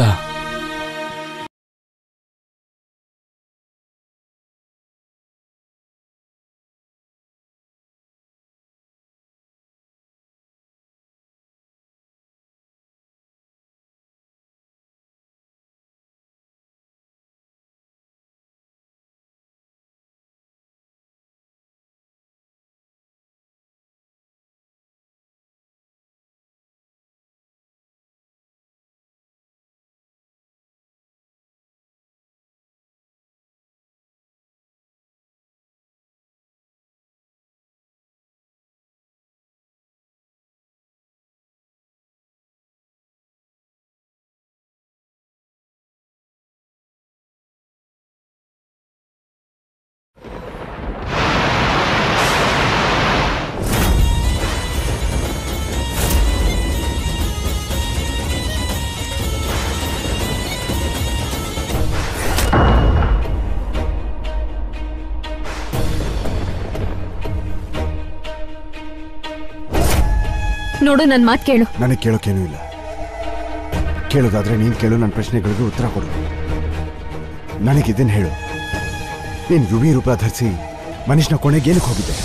ನೋಡು, ನನ್ನ ಮಾತು ಕೇಳು. ನನಗೆ ಕೇಳೋಕೇನೂ ಇಲ್ಲ. ಕೇಳೋದಾದ್ರೆ ನೀನು ಕೇಳು, ನನ್ನ ಪ್ರಶ್ನೆಗಳಿಗೆ ಉತ್ತರ ಕೊಡು. ನನಗಿದನ್ನು ಹೇಳು, ನೀನು ಯುವಿ ರೂಪ ಧರಿಸಿ ಮನುಷ್ಯನ ಕೊನೆಗೆ ಏನಕ್ಕೆ ಹೋಗಿದ್ದೆ?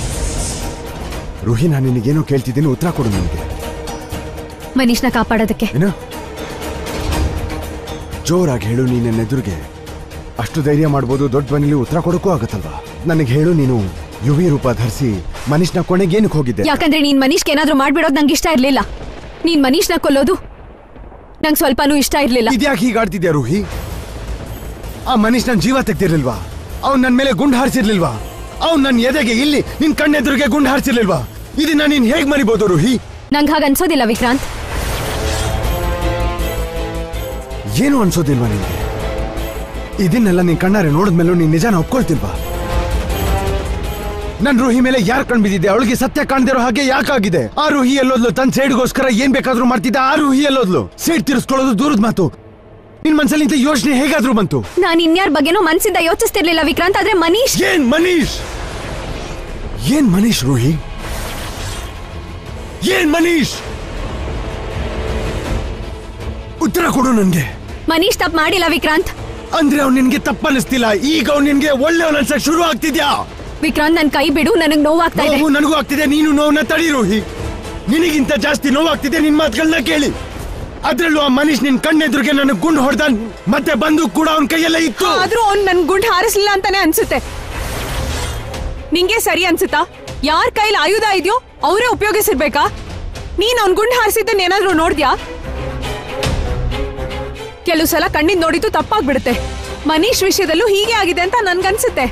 ರುಹಿ, ನಾನು ನಿನಗೇನೋ ಕೇಳ್ತಿದ್ದೀನಿ, ಉತ್ತರ ಕೊಡು ನನಗೆ. ಮನೀಶ್ನ ಕಾಪಾಡೋದಕ್ಕೆ. ಏನು? ಜೋರಾಗಿ ಹೇಳು. ನೀನು ನನ್ನ ಎದುರಿಗೆ ಅಷ್ಟು ಧೈರ್ಯ ಮಾಡ್ಬೋದು, ದೊಡ್ಡ ಧ್ವನಿಲಿ ಉತ್ತರ ಕೊಡೋಕ್ಕೂ ಆಗತ್ತಲ್ವಾ? ನನಗೆ ಹೇಳು, ನೀನು ಯುವಿ ರೂಪ ಧರಿಸಿ ಮನೀಶ್ನ ಕೊನೆಗೆ ಏನಕ್ಕೆ ಹೋಗಿದ್ದೆ? ಯಾಕಂದ್ರೆ ನೀನ್ ಮನೀಶ್ಗೆ ಏನಾದ್ರೂ ಮಾಡ್ಬಿಡೋದು ನಂಗೆ ಇಷ್ಟ ಇರ್ಲಿಲ್ಲ. ನೀನ್ ಮನೀಶ್ನ ಕೊಲ್ಲೋದು ನಂಗೆ ಸ್ವಲ್ಪನೂ ಇಷ್ಟ ಇರ್ಲಿಲ್ಲ. ಇದ್ಯಾಕೆ ಹೀಗಾಡ್ತಿದ್ಯಾ ರುಹಿ? ಆ ಮನೀಶ್ ನನ್ನ ಜೀವ ತೆಗ್ತಿರ್ಲಿಲ್ವಾ? ಅವ್ನು ನನ್ನ ಮೇಲೆ ಗುಂಡು ಹಾರಿಸಿರ್ಲಿಲ್ವಾ? ಅವ್ನು ನನ್ನ ಎದೆಗೆ ಇಲ್ಲಿ ನಿನ್ ಕಣ್ಣೆದುರಿಗೆ ಗುಂಡು ಹಾರಿಸಿರ್ಲಿಲ್ವಾ? ಇದನ್ನ ನೀನ್ ಹೇಗ್ ಮರಿಬೋದು ರುಹಿ? ನಂಗೆ ಹಾಗ ಅನ್ಸೋದಿಲ್ಲ ವಿಕ್ರಾಂತ್. ಏನು ಅನ್ಸೋದಿಲ್ವಾ ನಿನ್ಗೆ? ಇದನ್ನೆಲ್ಲ ನೀನ್ ಕಣ್ಣಾರೆ ನೋಡಿದ್ಮೇಲೂ ನೀನ್ ನಿಜಾನ ಒಪ್ಕೊಳ್ತಿಲ್ವಾ? ನನ್ ರುಹಿ ಮೇಲೆ ಯಾರು ಕಣ್ ಬಿದ್ದಿದೆ? ಅವಳಿಗೆ ಸತ್ಯ ಕಾಣ್ದಿರೋ ಹಾಗೆ ಯಾಕಾಗಿದೆ? ಆ ರುಹಿ ಎಲ್ಲೋದ್ಲು? ತನ್ನ ಸೇಡ್ಗೋಸ್ಕರ ಏನ್ ಬೇಕಾದ್ರೂ ಮಾಡ್ತಿದ್ದ. ಆ ರುಹಿ ಎಲ್ಲೋದ್ಲು? ಸೇಡ್ ತಿರ್ಸ್ಕೊಳ್ಳೋದು ದೂರದ ಮಾತು, ನಿನ್ ಮನ್ಸಲ್ಲಿ ಇಂಥ ಯೋಚನೆ ಹೇಗಾದ್ರೂ ಬಂತು? ನಾನು ಇನ್ಯಾರ ಬಗ್ಗೆನೂ ಮನ್ಸಿಂದ ಯೋಚಿಸ್ತಿರ್ಲಿಲ್ಲ ವಿಕ್ರಾಂತ್. ಆದ್ರೆ ಮನೀಶ್ ಏನ್ ಮನೀಶ್? ಏನ್ ಮನೀಶ್ ರುಹಿ? ಏನ್ ಮನೀಶ್? ಉತ್ತರ ಕೊಡು ನನ್ಗೆ. ಮನೀಶ್ ತಪ್ಪು ಮಾಡಿಲ್ಲ ವಿಕ್ರಾಂತ್. ಅಂದ್ರೆ ಅವ್ನು ನಿನ್ಗೆ ತಪ್ಪನಿಸ್ತಿಲ್ಲ, ಈಗ ಅವ್ನು ನಿನ್ಗೆ ಒಳ್ಳೆಯವನು ಅನ್ಸಕ್ ಶುರು ಆಗ್ತಿದ್ಯಾ? ವಿಕ್ರಾಂತ್, ನನ್ ಕೈ ಬಿಡು, ನನಗ್ ನೋವಾಗ್ತಾ ಇದೆ. ನನಗೂ ಆಗ್ತಿದೆ, ನೀನು ನೋವನ್ನ ತಡಿ ರೋಹಿ. ನಿನಗಿಂತ ಜಾಸ್ತಿ ನೋವಾಗ್ತಿದೆ ನಿನ್ ಮಾತುಗಳನ್ನ ಕೇಳಿ. ಅದ್ರಲ್ಲೂ ಆ ಮನೀಶ್ ನಿನ್ ಕಣ್ಣೆದುರಿಗೆ ನನಗ್ ಗುಂಡು ಹೊಡೆದ, ಮತ್ತೆ ಬಂದು ಕೂಡ ಅವನ್ ಕೈಯೆಲ್ಲ ಇತ್ತು. ಆದ್ರೂ ಅವ್ನ್ ನನ್ ಗುಂಡು ಹಾರಿಸ್ಲಿಲ್ಲ ಅಂತಾನೆ ಅನ್ಸುತ್ತೆ. ನಿಂಗೆ ಸರಿ ಅನ್ಸುತ್ತಾ? ಯಾರ ಕೈಲಿ ಆಯುಧ ಇದೆಯೋ ಅವರೇ ಉಪಯೋಗಿಸಿರ್ಬೇಕಾ? ನೀನ್ ಅವ್ನ್ ಗುಂಡು ಹಾರಿಸಿದ್ದನ್ನ ಏನಾದ್ರೂ ನೋಡ್ದ್ಯಾ? ಕೆಲವು ಸಲ ಕಣ್ಣಿಂದ ನೋಡಿದ್ದು ತಪ್ಪಾಗ್ಬಿಡುತ್ತೆ. ಮನೀಶ್ ವಿಷಯದಲ್ಲೂ ಹೀಗೆ ಆಗಿದೆ ಅಂತ ನನ್ಗನ್ಸುತ್ತೆ.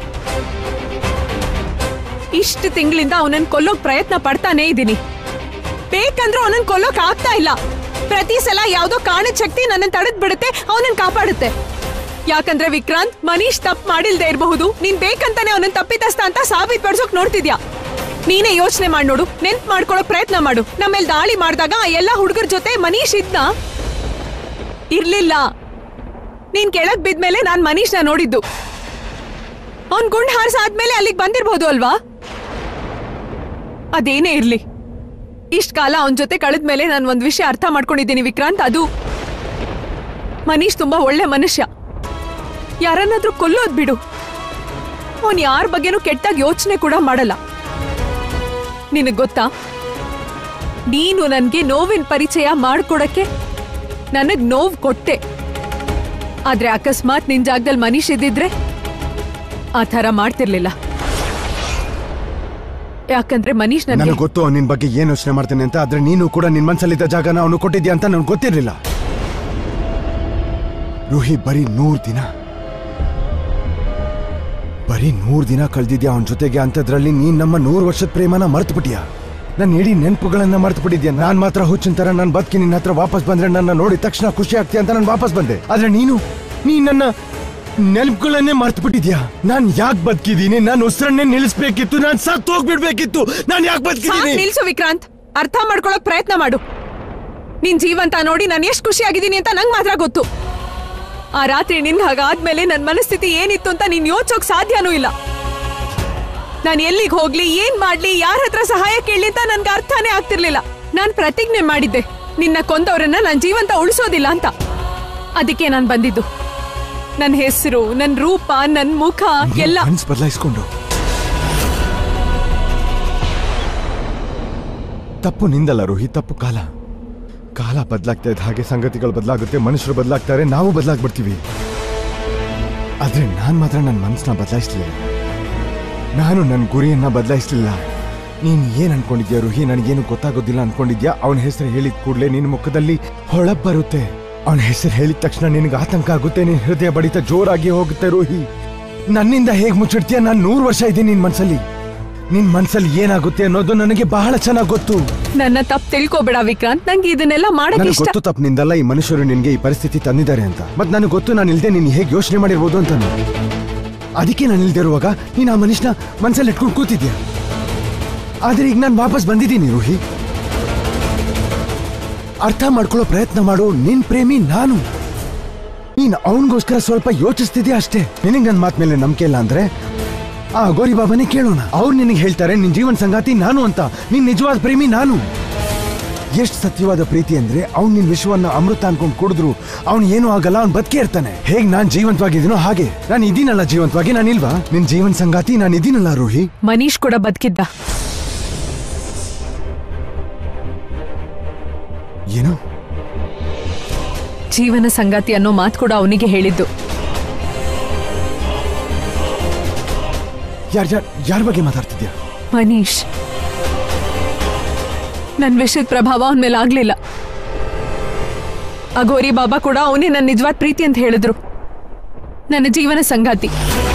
ಇಷ್ಟು ತಿಂಗಳಿಂದ ಅವನನ್ನ ಕೊಲ್ಲೋಕ್ ಪ್ರಯತ್ನ ಪಡ್ತಾನೆ ಇದ್ದೀನಿ. ಬೇಕಂದ್ರೂ ಅವನನ್ನ ಕೊಲ್ಲೋಕ್ ಆಗ್ತಾ ಇಲ್ಲ. ಪ್ರತಿ ಸಲ ಯಾವ್ದೋ ಕಾಣದ ಶಕ್ತಿ ನನ್ನ ತಡೆದ್ ಬಿಡುತ್ತೆ, ಅವನನ್ನ ಕಾಪಾಡುತ್ತೆ. ಯಾಕಂದ್ರೆ ವಿಕ್ರಾಂತ್, ಮನೀಶ್ ತಪ್ಪು ಮಾಡಿಲ್ದೇ ಇರಬಹುದು, ನೀನ್ ಬೇಕಂತಾನೆ ಅವನನ್ನ ತಪ್ಪಿತಸ್ಥ ಅಂತ ಸಾಬೀತ್ ಪಡಿಸೋಕ್ ನೋಡ್ತಿದ್ಯಾ. ನೀನೇ ಯೋಚನೆ ಮಾಡಿ ನೋಡು, ನೆನ್ಪ್ ಮಾಡ್ಕೊಳಕ್ ಪ್ರಯತ್ನ ಮಾಡು. ನಮ್ಮೇಲ್ ದಾಳಿ ಮಾಡಿದಾಗ ಆ ಎಲ್ಲಾ ಹುಡುಗರ ಜೊತೆ ಮನೀಶ್ ಇದ್ನ? ಇರ್ಲಿಲ್ಲ. ನೀನ್ ಕೆಳಗ್ ಬಿದ್ಮೇಲೆ ನಾನ್ ಮನೀಶ್ನ ನೋಡಿದ್ದು. ಅವನ್ ಗುಂಡ್ ಹಾರಿಸ ಆದ್ಮೇಲೆ ಅಲ್ಲಿಗೆ ಬಂದಿರ್ಬೋದು ಅಲ್ವಾ? ಅದೇನೇ ಇರ್ಲಿ, ಇಷ್ಟ ಕಾಲ ಅವನ್ ಜೊತೆ ಕಳೆದ್ಮೇಲೆ ನಾನು ಒಂದ್ ವಿಷಯ ಅರ್ಥ ಮಾಡ್ಕೊಂಡಿದ್ದೀನಿ ವಿಕ್ರಾಂತ್. ಅದು ಮನೀಶ್ ತುಂಬಾ ಒಳ್ಳೆ ಮನುಷ್ಯ. ಯಾರನ್ನಾದ್ರೂ ಕೊಲ್ಲೋದ್ ಬಿಡು, ಅವನ್ ಯಾರ ಬಗ್ಗೆನೂ ಕೆಟ್ಟಾಗ ಯೋಚನೆ ಕೂಡ ಮಾಡಲ್ಲ. ನಿನಗ್ ಗೊತ್ತಾ, ನೀನು ನನ್ಗೆ ನೋವಿನ ಪರಿಚಯ ಮಾಡ್ಕೊಡಕ್ಕೆ ನನಗ್ ನೋವು ಕೊಟ್ಟೆ. ಆದ್ರೆ ಅಕಸ್ಮಾತ್ ನಿನ್ ಜಾಗದಲ್ಲಿ ಮನೀಶ್ ಇದ್ದಿದ್ರೆ ಆ ಥರ ಮಾಡ್ತಿರ್ಲಿಲ್ಲ. ಯಾಕಂದ್ರೆ ಮನೀಶ್ ನನಗೆ ಗೊತ್ತು ನಿನ್ ಬಗ್ಗೆ ಏನ್ ಯೋಚನೆ ಮಾಡ್ತೇನೆ ಅಂತ. ಆದ್ರೆ ನೀನು ಕೂಡ ನಿನ್ ಮನ್ಸಲ್ಲಿದ್ದ ಜಾಗನ ಅವನು ಕೊಟ್ಟಿದ್ಯಾ ಅಂತ ನನ್ಗೆ ಗೊತ್ತಿರ್ಲಿಲ್ಲ. ರೂಹಿ ಬರೀ ನೂರ್ ದಿನ ಬರೀ ನೂರ್ ದಿನ ಕಳ್ದಿದ್ಯಾ ಅವನ ಜೊತೆಗೆ. ಅಂತದ್ರಲ್ಲಿ ನೀನ್ ನಮ್ಮ ನೂರು ವರ್ಷದ ಪ್ರೇಮನ ಮರ್ತು ಬಿಟ್ಟಿಯಾ. ನನ್ನ ಇಡೀ ನೆನಪುಗಳನ್ನ ಮರ್ತು ಬಿಟ್ಟಿದ್ಯಾ. ನಾನ್ ಮಾತ್ರ ಹುಚ್ಚಿನ ತರ ನನ್ನ ಬದುಕಿ ನಿನ್ನ ಹತ್ರ ವಾಪಸ್ ಬಂದ್ರೆ ನನ್ನ ನೋಡಿದ ತಕ್ಷಣ ಖುಷಿ ಆಗ್ತೀಯ ಅಂತ ನಾನು ವಾಪಸ್ ಬಂದೆ. ಆದ್ರೆ ನೀನು ನೀ ನನ್ನ ನೆನಪುಗಳನ್ನೇ ಮರ್ತು ಬಿಟ್ಟಿದ್ಯಾ. ನಾನ್ ಯಾಕೆ ಬದುಕಿದೀನಿ? ನಾನು ಉಸಿರನ್ನೇ ನಿಲ್ಲಿಸ್ಬೇಕಿತ್ತು. ನಾನ್ ಸತ್ತು ಹೋಗ್ಬಿಡ್ಬೇಕಿತ್ತು. ನಾನ್ ಯಾಕೆ ಬದುಕಿದೀನಿ? ನಿಲ್ಸು ವಿಕ್ರಾಂತ್, ಅರ್ಥ ಮಾಡ್ಕೊಳಕ್ ಪ್ರಯತ್ನ ಮಾಡು. ನಿನ್ ಜೀವಂತ ನೋಡಿ ನಾನು ಎಷ್ಟು ಖುಷಿ ಆಗಿದ್ದೀನಿ ಅಂತ ನಂಗೆ ಮಾತ್ರ ಗೊತ್ತು. ಆ ರಾತ್ರಿ ನಿನ್ ಹಾಗಾದ್ಮೇಲೆ ನನ್ನ ಮನಸ್ಥಿತಿ ಏನಿತ್ತು ಅಂತ ನೀನ್ ಯೋಚಿಸೋಕ್ ಸಾಧ್ಯನೂ ಇಲ್ಲ. ನಾನು ಎಲ್ಲಿಗೆ ಹೋಗ್ಲಿ, ಏನ್ ಮಾಡ್ಲಿ, ಯಾರ ಹತ್ರ ಸಹಾಯ ಕೇಳಲಿ ಅಂತ ನನ್ಗೆ ಅರ್ಥನೇ ಆಗ್ತಿರ್ಲಿಲ್ಲ. ನಾನ್ ಪ್ರತಿಜ್ಞೆ ಮಾಡಿದ್ದೆ, ನಿನ್ನ ಕೊಂದವರನ್ನ ನಾನ್ ಜೀವಂತ ಉಳಿಸೋದಿಲ್ಲ ಅಂತ. ಅದಕ್ಕೆ ನಾನ್ ಬಂದಿದ್ದು. ನನ್ನ ಹೆಸರು, ನನ್ನ ರೂಪ, ನನ್ನ ಮುಖ ಎಲ್ಲ ಬದಲಾಯಿಸ್ಕೊಂಡು. ತಪ್ಪು ನಿಂದಲ್ಲ ರೋಹಿ, ತಪ್ಪು ಕಾಲ. ಕಾಲ ಬದಲಾಗ್ತಾ ಇದ್ದ ಹಾಗೆ ಸಂಗತಿಗಳು ಬದಲಾಗುತ್ತೆ, ಮನುಷ್ಯರು ಬದಲಾಗ್ತಾರೆ, ನಾವು ಬದಲಾಗ್ಬಿಡ್ತೀವಿ. ಆದ್ರೆ ನಾನ್ ಮಾತ್ರ ನನ್ನ ಮನಸ್ಸನ್ನ ಬದಲಾಯಿಸ್ಲಿಲ್ಲ. ನಾನು ನನ್ನ ಗುರಿಯನ್ನ ಬದಲಾಯಿಸ್ಲಿಲ್ಲ. ನೀನ್ ಏನ್ ಅನ್ಕೊಂಡಿದ್ಯಾ ರೋಹಿ? ನನಗೇನು ಗೊತ್ತಾಗೋದಿಲ್ಲ ಅನ್ಕೊಂಡಿದ್ಯಾ? ಅವನ ಹೆಸರು ಹೇಳಿದ ಕೂಡಲೇ ನಿನ್ನ ಮುಖದಲ್ಲಿ ಹೊಳಪ್ ಬರುತ್ತೆ. ಅವನ ಹೆಸರು ಹೇಳಿದ ತಕ್ಷಣ ನಿನಗೆ ಆತಂಕ ಆಗುತ್ತೆ, ನಿನ್ ಹೃದಯ ಬಡಿತ ಜೋರಾಗಿ ಹೋಗುತ್ತೆ. ರೋಹಿ, ನನ್ನಿಂದ ಹೇಗ್ ಮುಚ್ಚಿಡ್ತೀಯ? ನಾನು ನೂರು ವರ್ಷ ಇದ್ದೀನಿ ನಿನ್ ಮನ್ಸಲ್ಲಿ. ನಿನ್ ಮನ್ಸಲ್ಲಿ ಏನಾಗುತ್ತೆ ಅನ್ನೋದು ನನಗೆ ಬಹಳ ಚೆನ್ನಾಗಿ ಗೊತ್ತು. ನನ್ನ ತಪ್ಪು ತಿಳ್ಕೊಬೇಡ ವಿಕ್ರಾಂತ್, ನಂಗೆ ಇದನ್ನೆಲ್ಲ ಮಾಡಕ್ಕೆ ನನಗೆ ಗೊತ್ತು ತಪ್ಪು ನಿಂದಲ್ಲ. ಈ ಮನುಷ್ಯರು ನಿನ್ಗೆ ಈ ಪರಿಸ್ಥಿತಿ ತಂದಿದ್ದಾರೆ ಅಂತ. ಮತ್ ನನಗೆ ಗೊತ್ತು ನಾನು ಇಲ್ದೆ ನೀನು ಹೇಗೆ ಯೋಚನೆ ಮಾಡಿರ್ಬೋದು ಅಂತ. ಅದಕ್ಕೆ ನಾನು ಇಲ್ದೇ ಇರುವಾಗ ನೀನು ಆ ಮನುಷ್ಯನ ಮನ್ಸಲ್ಲಿ ಇಟ್ಕೊಂಡು ಕೂತಿದ್ಯಾ. ಆದ್ರೆ ಈಗ ನಾನು ವಾಪಸ್ ಬಂದಿದ್ದೀನಿ ರೋಹಿ. ಅರ್ಥ ಮಾಡ್ಕೊಳ್ಳೋ ಪ್ರಯತ್ನ ಮಾಡು. ನಿನ್ ಪ್ರೇಮಿ ನಾನು. ನೀನ್ ಅವನಿಗೋಸ್ಕರ ಸ್ವಲ್ಪ ಯೋಚಿಸ್ತಿದ್ಯಾ ಅಷ್ಟೇ. ನಿನಗೆ ನನ್ನ ಮಾತ್ ಮೇಲೆ ನಂಬಿಕೆ ಇಲ್ಲ ಅಂದ್ರೆ ಆ ಗೋರಿ ಬಾಬಾನೇ ಕೇಳೋಣ. ಅವ್ರು ನಿನಗೆ ಹೇಳ್ತಾರೆ ನಿನ್ ಜೀವನ ಸಂಗಾತಿ ನಾನು ಅಂತ. ನಿನ್ ನಿಜವಾದ ಪ್ರೇಮಿ ನಾನು. ಎಷ್ಟು ಸತ್ಯವಾದ ಪ್ರೀತಿ ಅಂದ್ರೆ ಅವ್ನು ನಿನ್ ವಿಶ್ವವನ್ನ ಅಮೃತ ಅನ್ಕೊಂಡ್ ಕುಡಿದ್ರು ಅವ್ನು ಏನೂ ಆಗಲ್ಲ, ಅವ್ನು ಬದುಕೇ ಇರ್ತಾನೆ. ಹೇಗ್ ನಾನ್ ಜೀವಂತವಾಗಿದ್ದೀನೋ ಹಾಗೆ ನಾನು ಇದೀನಲ್ಲ ಜೀವಂತವಾಗಿ. ನಾನಿಲ್ವಾ ನಿನ್ ಜೀವನ ಸಂಗಾತಿ? ನಾನು ಇದೀನಲ್ಲ ರೋಹಿ. ಮನೀಶ್ ಕೂಡ ಬದುಕಿದ್ದ. ಏನು ಜೀವನ ಸಂಗಾತಿ ಅನ್ನೋ ಮಾತು ಕೂಡ ಅವನಿಗೆ ಹೇಳಿದ್ದು. ಯಾರ ಯಾರ ಬಗ್ಗೆ ಮಾತಾಡ್ತಿದ್ಯಾ? ಮನೀಶ್. ನನ್ ವಿಷಯದ ಪ್ರಭಾವ ಅವನ ಮೇಲೆ ಆಗ್ಲಿಲ್ಲ. ಅಗೋರಿ ಬಾಬಾ ಕೂಡ ಅವನೇ ನನ್ನ ನಿಜವಾದ ಪ್ರೀತಿ ಅಂತ ಹೇಳಿದ್ರು. ನನ್ನ ಜೀವನ ಸಂಗಾತಿ.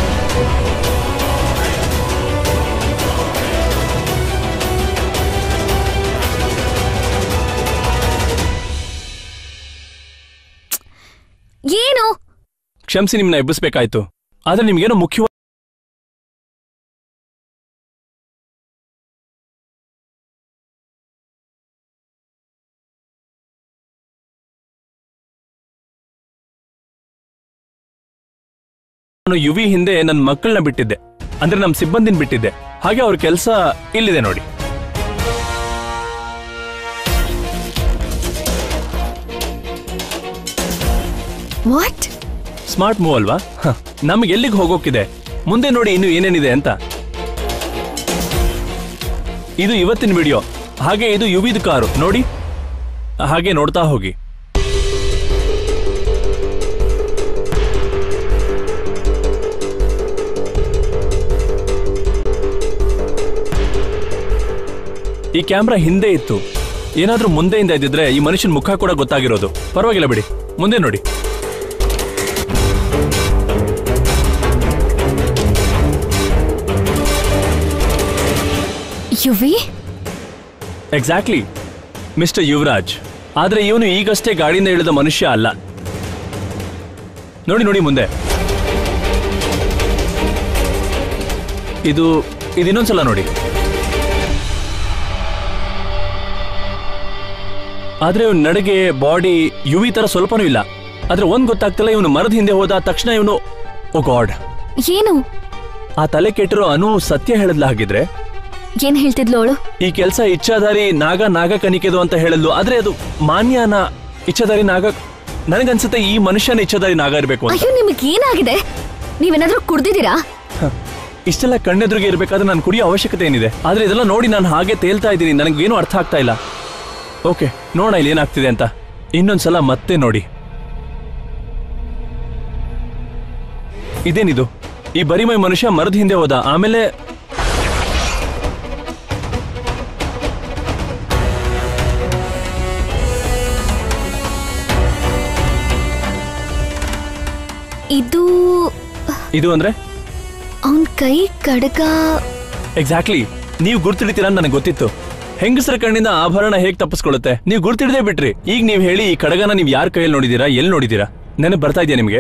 ಏನು? ಕ್ಷಮಿಸಿ, ನಿಮ್ನ ಎಬ್ಬಿಸ್ಬೇಕಾಯ್ತು. ಆದ್ರೆ ನಿಮ್ಗೇನೋ ಮುಖ್ಯವಾಗಿ ನಾನು ಯುವಿ ಹಿಂದೆ ನನ್ನ ಮಕ್ಕಳನ್ನ ಬಿಟ್ಟಿದ್ದೆ, ಅಂದ್ರೆ ನಮ್ಮ ಸಿಬ್ಬಂದಿನ ಬಿಟ್ಟಿದ್ದೆ. ಹಾಗೆ ಅವ್ರ ಕೆಲಸ ಇಲ್ಲಿದೆ ನೋಡಿ. ವಾಟ್? ಸ್ಮಾರ್ಟ್ ಮೂವ್ ಅಲ್ವಾ? ನಮ್ಗೆ ಎಲ್ಲಿಗೆ ಹೋಗೋಕಿದೆ, ಮುಂದೆ ನೋಡಿ ಇನ್ನು ಏನೇನಿದೆ ಅಂತ. ಇದು ಇವತ್ತಿನ ವಿಡಿಯೋ. ಹಾಗೆ ಇದು ಯುವಿದ ಕಾರು ನೋಡಿ. ಹಾಗೆ ನೋಡ್ತಾ ಹೋಗಿ. ಈ ಕ್ಯಾಮ್ರಾ ಹಿಂದೆ ಇತ್ತು. ಏನಾದ್ರೂ ಮುಂದೆಯಿಂದ ಇದ್ದಿದ್ರೆ ಈ ಮನುಷ್ಯನ ಮುಖ ಕೂಡ ಗೊತ್ತಾಗಿರೋದು. ಪರವಾಗಿಲ್ಲ ಬಿಡಿ, ಮುಂದೆ ನೋಡಿ. ಯುವಿ? Exactly, mister Yuvraj. ಆದ್ರೆ ಇವನು ಈಗಷ್ಟೇ ಗಾಡಿಯಿಂದ ಇಳಿದ ಮನುಷ್ಯ ಅಲ್ಲ. ನೋಡಿ ನೋಡಿ ಮುಂದೆ. ಇದು ಇದನ್ನೊಂದ್ಸಲ ನೋಡಿ. ಆದ್ರೆ ಇವನ್ ನಡಿಗೆ, ಬಾಡಿ ಯುವಿ ತರ ಸ್ವಲ್ಪನೂ ಇಲ್ಲ. ಆದ್ರೆ ಒಂದ್ ಗೊತ್ತಾಗ್ತಿಲ್ಲ, ಇವನು ಮರದ ಹಿಂದೆ ಹೋದ ತಕ್ಷಣ ಇವನು ಓ ಗಾಡ್. ಏನು? ಆ ತಲೆ ಕೆಟ್ಟಿರೋ ಅನು ಸತ್ಯ ಹೇಳದ್ಲ. ಹಾಗಿದ್ರೆ ಏನ್ ಹೇಳ್ತಿದ್ಲು ಅವಳು? ಈ ಕೆಲಸ ಇಚ್ಛಾಧಾರಿ ನಾಗ ನಾಗ ಕನಿಕೆದು ಅಂತ ಹೇಳಲ್ಲು. ಆದ್ರೆ ಅದು ಮಾನ್ಯನ ಇಚ್ಛಾಧಾರಿ ನಾಗ. ನನಗನ್ಸುತ್ತೆ ಈ ಮನುಷ್ಯನ ಇಚ್ಛಾಧಾರಿ ನಾಗ ಇರ್ಬೇಕು ಅಂತ. ಅಯ್ಯೋ, ನಿಮಗೆ ಏನಾಗಿದೆ? ನೀವೇನಾದ್ರೂ ಕುಡ್ದಿದ್ದೀರಾ? ಇಷ್ಟೆಲ್ಲ ಕಣ್ಣೆದ್ರಿಗೆ ಇರ್ಬೇಕಾದ್ರೆ ನಾನು ಕುಡಿಯೋ ಅವಶ್ಯಕತೆ ಏನಿದೆ? ಆದ್ರೆ ಇದೆಲ್ಲ ನೋಡಿ ನಾನು ಹಾಗೆ ತೇಲ್ತಾ ಇದ್ದೀನಿ. ನನಗೇನು ಅರ್ಥ ಆಗ್ತಾ ಇಲ್ಲ. ಓಕೆ, ನೋಡೋಣ ಇಲ್ಲಿ ಏನಾಗ್ತಿದೆ ಅಂತ. ಇನ್ನೊಂದ್ಸಲ ಮತ್ತೆ ನೋಡಿ. ಇದೇನಿದು? ಈ ಬರಿಮೈ ಮನುಷ್ಯ ಮರದ ಹಿಂದೆ ಹೋದ, ಆಮೇಲೆ ಇದು ಅಂದ್ರೆ ಅವನ್ ಕೈ ಕಡಗ. ಎಕ್ಸಾಕ್ಟ್ಲಿ, ನೀವು ಗುರ್ತಿಡ್ತೀರಾ ಅಂತ ನನಗೆ ಗೊತ್ತಿತ್ತು. ಹೆಂಗಸರ ಕಣ್ಣಿಂದ ಆಭರಣ ಹೇಗ್ ತಪ್ಪಿಸ್ಕೊಳ್ಳುತ್ತೆ, ನೀವು ಗುರ್ತಿಡದೆ ಬಿಟ್ರಿ. ಈಗ ನೀವು ಹೇಳಿ ಈ ಕಡಗನ ನೀವು ಯಾರ ಕೈಯಲ್ಲಿ ನೋಡಿದೀರಾ, ಎಲ್ಲಿ ನೋಡಿದೀರಾ? ನೆನಪು ಬರ್ತಾ ಇದೆಯಾ ನಿಮಗೆ?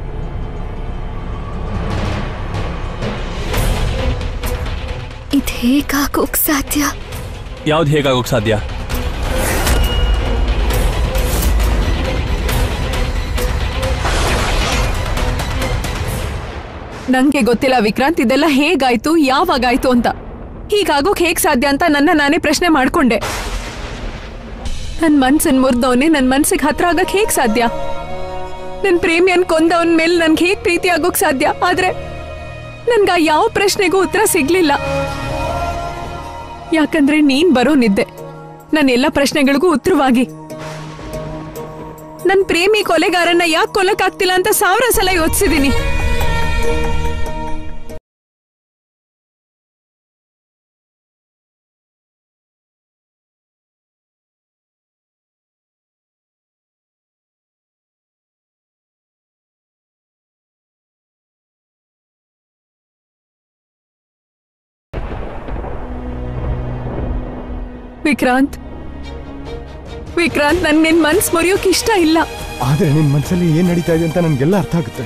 ಇದು ಹೇಗಾಗೋಕ್ ಸಾಧ್ಯ? ಯಾವ್ದು ಹೇಗಾಗೋಕ್ ಸಾಧ್ಯ? ನಂಗೆ ಗೊತ್ತಿಲ್ಲ ವಿಕ್ರಾಂತ್, ಇದೆಲ್ಲ ಹೇಗಾಯ್ತು, ಯಾವಾಗಾಯ್ತು ಅಂತ. ಹೀಗಾಗೋಕ್ ಹೇಗ್ ಸಾಧ್ಯ ಅಂತ ನನ್ನ ನಾನೇ ಪ್ರಶ್ನೆ ಮಾಡ್ಕೊಂಡೆ. ನನ್ ಮನ್ಸನ್ ಮುರಿದವನೇ ನನ್ ಮನ್ಸಿಗೆ ಹತ್ರ ಆಗಕ್ ಹೇಗ್ ಸಾಧ್ಯ? ನನ್ ಪ್ರೇಮಿಯನ್ ಕೊಂದವನ್ ಮೇಲೆ ನನ್ಗೆ ಹೇಗ್ ಪ್ರೀತಿ ಆಗೋಕ್ ಸಾಧ್ಯ? ಆದ್ರೆ ನನ್ಗ ಯಾವ ಪ್ರಶ್ನೆಗೂ ಉತ್ತರ ಸಿಗ್ಲಿಲ್ಲ. ಯಾಕಂದ್ರೆ ನೀನ್ ಬರೋನಿದ್ದೆ ನನ್ನ ಎಲ್ಲ ಪ್ರಶ್ನೆಗಳಿಗೂ ಉತ್ತರವಾಗಿ. ನನ್ ಪ್ರೇಮಿ ಕೊಲೆಗಾರನ್ನ ಯಾಕೆ ಕೊಲ್ಲಕ್ಕಾಗ್ತಿಲ್ಲ ಅಂತ ಸಾವಿರ ಸಲ ಯೋಚಿಸಿದೀನಿ. ವಿಕ್ರಾಂತ್ ವಿಕ್ರಾಂತ್ ನನ್ ನಿನ್ ಮನ್ಸ್ ಮುರಿಯೋಕ್ ಇಷ್ಟ ಇಲ್ಲ. ಆದ್ರೆ ನಿನ್ ಮನ್ಸಲ್ಲಿ ಏನ್ ನಡೀತಾ ಇದೆ ಅಂತ ನನ್ಗೆಲ್ಲ ಅರ್ಥ ಆಗುತ್ತೆ.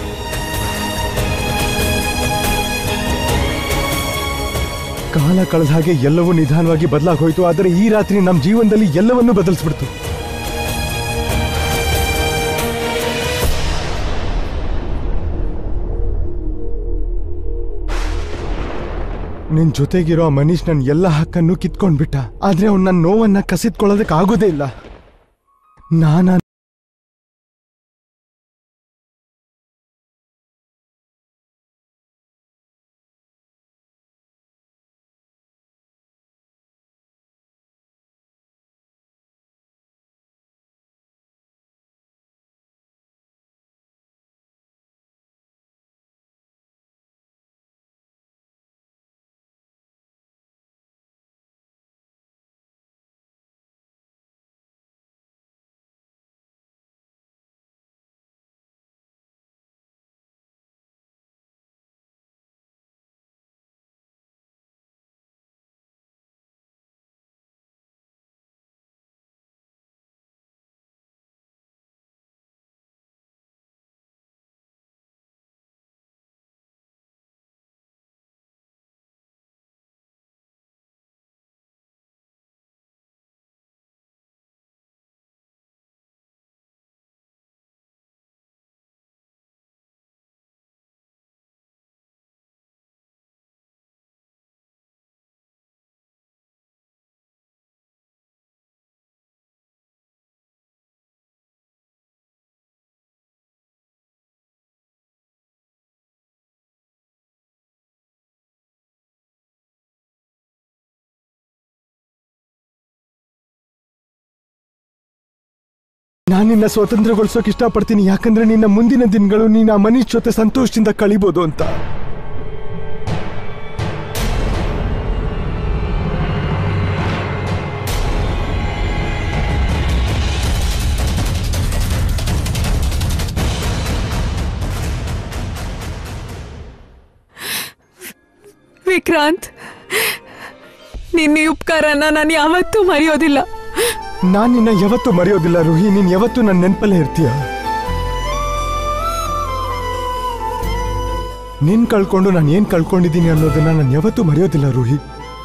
ಕಾಲ ಕಳೆದ ಹಾಗೆ ಎಲ್ಲವೂ ನಿಧಾನವಾಗಿ ಬದಲಾಗಿ ಹೋಯ್ತು. ಆದರೆ ಈ ರಾತ್ರಿ ನಮ್ಮ ಜೀವನದಲ್ಲಿ ಎಲ್ಲವನ್ನೂ ಬದಲಿಸ್ಬಿಡ್ತು. ನಿನ್ ಜೊತೆಗಿರೋ ಆ ಮನೀಶ್ ನನ್ನ ಎಲ್ಲ ಹಕ್ಕನ್ನು ಕಿತ್ಕೊಂಡ್ಬಿಟ್ಟ. ಆದ್ರೆ ಅವ್ನು ನನ್ನ ನೋವನ್ನ ಕಸಿದ್ಕೊಳ್ಳೋದಕ್ಕೆ ಆಗೋದೇ ಇಲ್ಲ. ನಾನ ನಾನು ನಿನ್ನ ಸ್ವತಂತ್ರಗೊಳಿಸೋಕೆ ಇಷ್ಟಪಡ್ತೀನಿ. ಯಾಕಂದ್ರೆ ನಿನ್ನ ಮುಂದಿನ ದಿನಗಳು ನೀನು ಆ ಮನೀಶ್ ಜೊತೆ ಸಂತೋಷದಿಂದ ಕಳಿಬೋದು ಅಂತ. ವಿಕ್ರಾಂತ್, ನಿನ್ನ ಉಪಕಾರನ ನಾನು ಯಾವತ್ತೂ ಮರೆಯೋದಿಲ್ಲ. ನಾನು ನಿನ್ನ ಯಾವತ್ತೂ ಮರೆಯೋದಿಲ್ಲ ರುಹಿ. ನೀನ್ ಯಾವತ್ತೂ ನನ್ನ ನೆನಪಲ್ಲೇ ಇರ್ತೀಯ. ನಿನ್ ಕಳ್ಕೊಂಡು ನಾನು ಏನ್ ಕಳ್ಕೊಂಡಿದ್ದೀನಿ ಅನ್ನೋದನ್ನ ನಾನು ಯಾವತ್ತೂ ಮರೆಯೋದಿಲ್ಲ ರುಹಿ.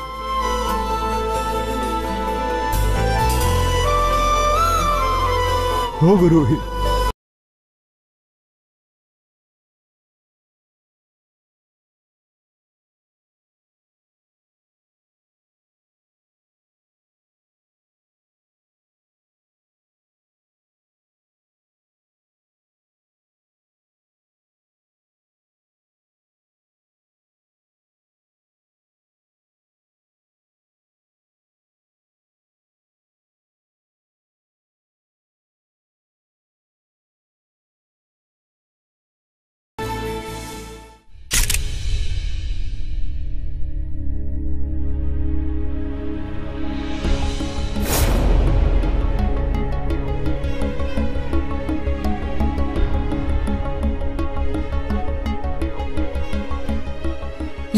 ಹೋಗು ರುಹಿ.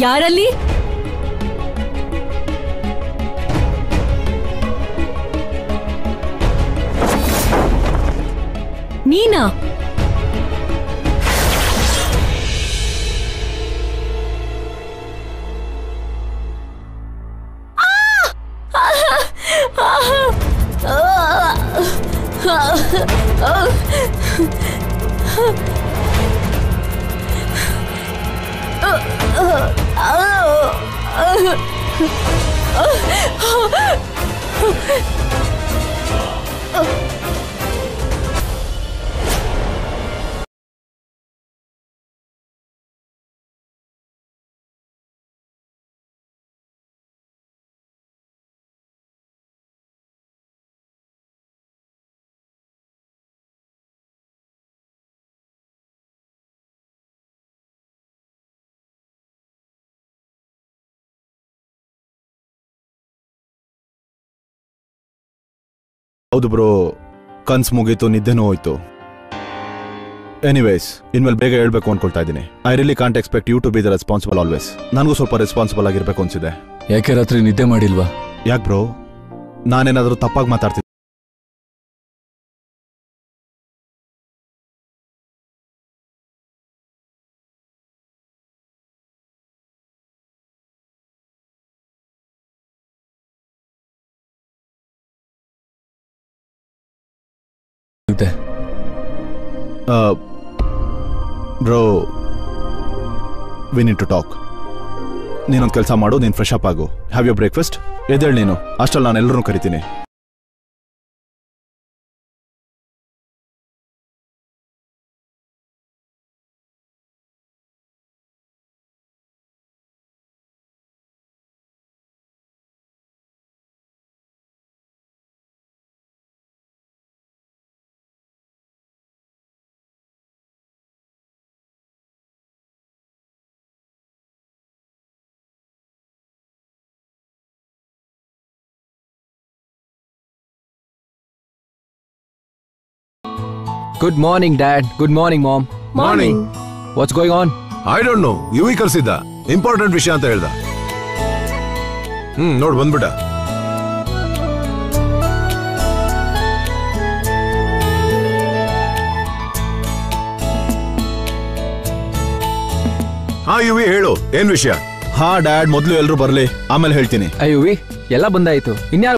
ಯಾರಲ್ಲಿ? ನೀನಾ? ಹೌದು ಬ್ರೋ, ಕನ್ಸ್ ಮುಗೀತು, ನಿದ್ದೆನೂ ಹೋಯ್ತು. ಎನಿವೇಸ್, ಇನ್ಮೇಲೆ ಬೇಗ ಹೇಳ್ಬೇಕು ಅನ್ಕೊಳ್ತಾ ಇದ್ದೀನಿ. I really can't expect you to be the responsible always. ನನಗೂ ಸ್ವಲ್ಪ ರೆಸ್ಪಾನ್ಸಿಬಲ್ ಆಗಿರ್ಬೇಕು ಅನ್ಸಿದೆ. ಯಾಕೆ ರಾತ್ರಿ ನಿದ್ದೆ ಮಾಡಿಲ್ವಾ? ಯಾಕೆ ಬ್ರೋ, ನಾನೇನಾದ್ರೂ ತಪ್ಪಾಗಿ ಮಾತಾಡ್ತೀನಿ? Bro, we need to talk. ನೀನೊಂದು ಕೆಲಸ ಮಾಡು, ನೀನು ಫ್ರೆಶ್ ಅಪ್ ಆಗು, ಹ್ಯಾವ್ ಯು ಬ್ರೇಕ್ಫಾಸ್ಟ್, ಎದ್ದೇಳು ನೀನು. ಅಷ್ಟಲ್ಲಿ ನಾನು ಎಲ್ಲರೂ ಕರಿತೀನಿ. Good morning, Dad. Good morning, Mom. Morning. What's going on? I don't know. Yuvi ಕರ್ಸಿದ್ದ, ಇಂಪಾರ್ಟೆಂಟ್ ವಿಷಯ ಅಂತ ಹೇಳ್ದ. ಹ್ಮ್ ನೋಡ್ ಬಂದ್ಬಿಟ್ಟ. ಹಾ ಯುವಿ, ಹೇಳು, ಏನ್ ವಿಷಯ? ಹಾ ಡ್ಯಾಡ್, ಮೊದಲು ಎಲ್ಲರೂ ಬರಲಿ, ಆಮೇಲೆ ಹೇಳ್ತೀನಿ. ಯುವಿ, ಎಲ್ಲ ಬಂದಾಯ್ತು, ಇನ್ಯಾರು?